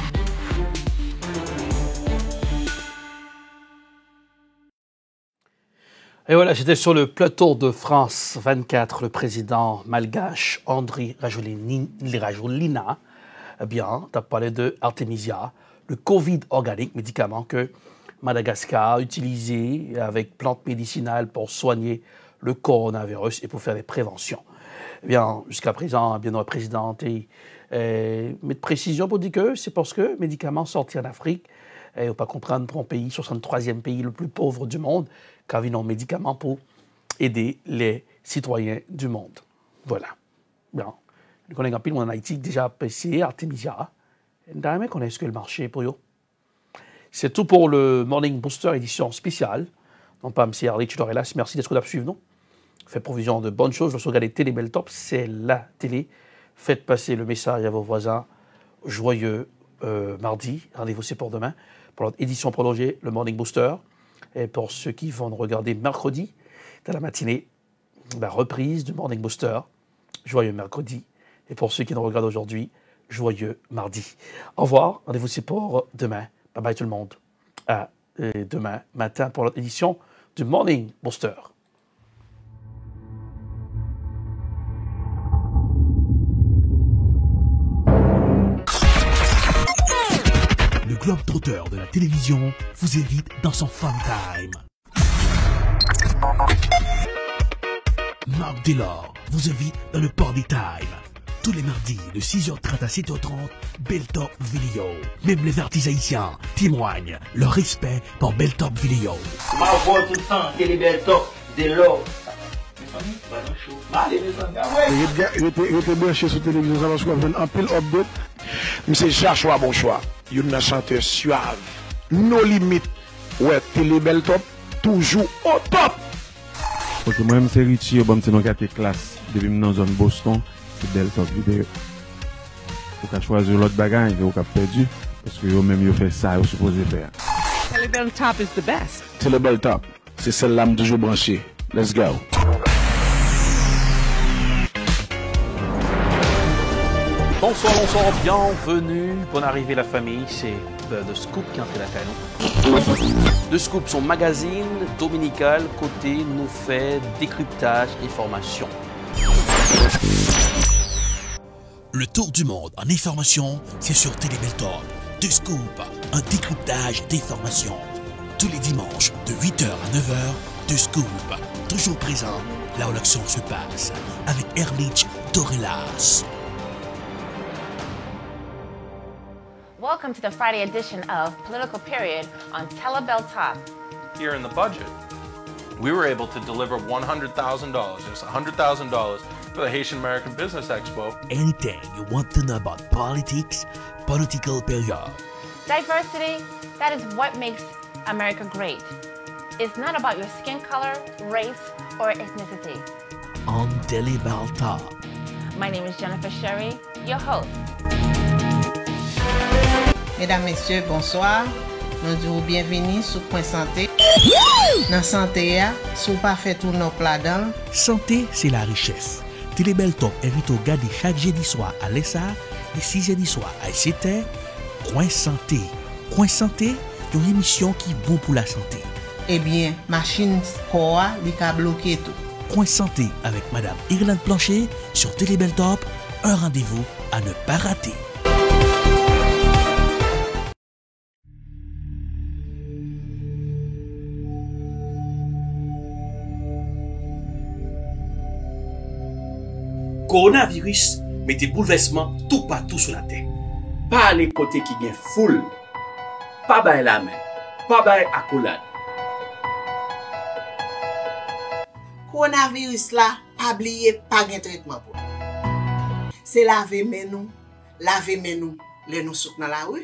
Et voilà, j'étais sur le plateau de France 24, le président malgache Andry Rajoelina, eh bien, tu as parlé de Artemisia, le Covid organique, médicament que Madagascar a utilisé avec plantes médicinales pour soigner le coronavirus et pour faire des préventions. Eh bien, jusqu'à présent, bien notre présidente met de précision pour dire que c'est parce que médicaments sortis en Afrique, et on ne peut pas comprendre pour un pays, 63e pays le plus pauvre du monde, car ils ont médicaments pour aider les citoyens du monde. Voilà. Bien. Nous connaissons un peu en Haïti déjà apprécié Artemisia. Nous connaissons que le marché pour eux. C'est tout pour le Morning Booster édition spéciale. Non pas M. Arlich Dorelas, merci d'être là pour suivre nous. Faites provision de bonnes choses. Lorsque vous regardez Télé Belle Top, c'est la télé. Faites passer le message à vos voisins. Joyeux mardi. Rendez-vous c'est pour demain. Pour notre édition prolongée, le Morning Booster. Et pour ceux qui vont nous regarder mercredi, dans la matinée, la reprise du Morning Booster. Joyeux mercredi. Et pour ceux qui nous regardent aujourd'hui, joyeux mardi. Au revoir. Rendez-vous c'est pour demain. Bye bye tout le monde. À demain matin pour notre édition du Morning Booster. Le globe-trotteur de la télévision vous invite dans son fun time. Marc Delors vous invite dans le Party Time. Tous les mardis de 6h30 à 7h30, Belle Top Vidéo. Même les artistes haïtiens témoignent leur respect pour Belle Top Vidéo. Ma voix tout le temps, Télé Belle Top, Delors. Il était branché sur la télévision parce qu'on a un pile update. Mais c'est Joshua bon choix. Il y a un chanteur suave. Nos limites. Ouais, Télé Belle Top, toujours au top. Parce que moi-même, c'est Richie, bon, c'est dans la classe. Depuis dans la zone Boston, c'est Belle Top Vidéo. Vous pouvez choisir l'autre bagage, vous pouvez perdu. Parce que vous-même, vous faites ça, vous supposez faire. Télé Belle Top is the best. Télé Belle Top, c'est celle-là que toujours branchée. Let's go. Bonsoir, bienvenue. Bonne arrivée la famille, c'est The Scoop qui entre la canon. The Scoop, son magazine dominical, côté nous fait décryptage et formation. Le tour du monde en information, c'est sur Télé Belle Top. The Scoop, un décryptage d'informations. Tous les dimanches de 8h à 9h, The Scoop, toujours présent là où l'action se passe, avec Arlich Dorelas. Welcome to the Friday edition of Political Period on Télé Belle Top. Here in the budget, we were able to deliver $100,000, just $100,000 for the Haitian American Business Expo. Anything you want to know about politics, Political Period. Diversity, that is what makes America great. It's not about your skin color, race, or ethnicity. On Télé Belle Top. My name is Jennifer Sherry, your host. Mesdames, Messieurs, bonsoir. Nous disons bienvenue sur Point Santé. Dans Santé, si vous pas fait tout nos plats dedans. Santé, c'est la richesse. Télé Belle Top invite à regarder chaque jeudi soir à l'ESA, et 6 jeudi soir à ICT. Point Santé. Point Santé, une émission qui est bon pour la santé. Eh bien, machine Koa, li ka bloqué tout. Point Santé avec Madame Irlande Blanchet sur Télé Belle Top. Un rendez-vous à ne pas rater. Coronavirus mette bouleversement tout partout sur la terre. Pas les côtés qui gagnent foule, pas bail la main, pas bail accolade. Coronavirus là, pas oublier pas de traitement pour. C'est laver main nous, les nous souk dans la rue.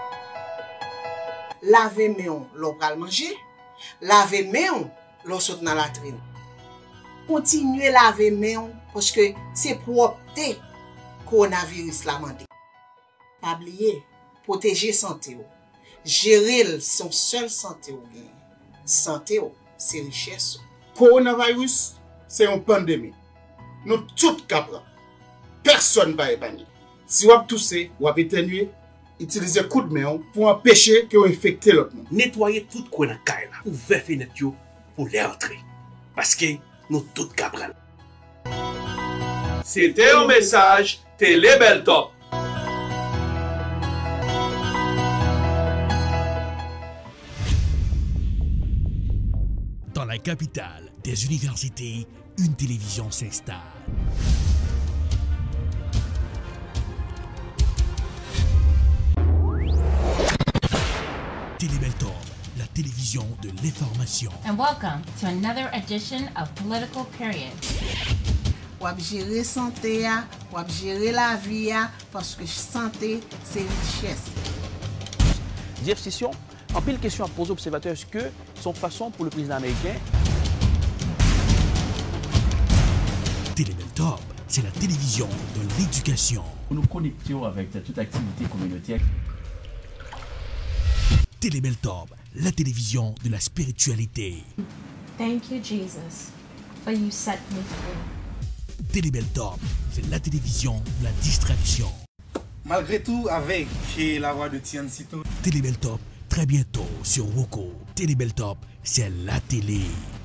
Laver main l'on pral manger, laver main l'on souk dans la latrine. Continuez laver main parce que c'est propreté coronavirus la mandé. Pas oublier, protéger santé ou. Gérer son seul santé ou bien. Santé ou, c'est richesse. Coronavirus, c'est une pandémie. Nous tous capable. Personne va épargner. Si vous avez toussé, vous avez éternué, utilisez coup de main pour empêcher que vous infectez l'autre monde. Nettoyez tout coin dans caille là, ouvrez fenêtre pour les entrer. Parce que nous tous capable. C'était un message Télé Belle Top. Dans la capitale des universités, une télévision s'installe. Télé Belle Top, la télévision de l'information. And welcome to another edition of Political Period. Ou gérer santé, ou gérer la vie, parce que santé, c'est richesse. Jeff Session, En pile question à poser aux observateurs, est-ce que son façon pour le président américain? Télébeltop, c'est la télévision de l'éducation. Nous connectons avec toute activité communautaire. Télébeltop, la télévision de la spiritualité. Thank you, Jesus, for you set me free. Télébeltop, c'est la télévision de la distraction. Malgré tout, avec la voix de Tian Sito. Télébeltop, très bientôt sur Woko. Télébeltop, c'est la télé.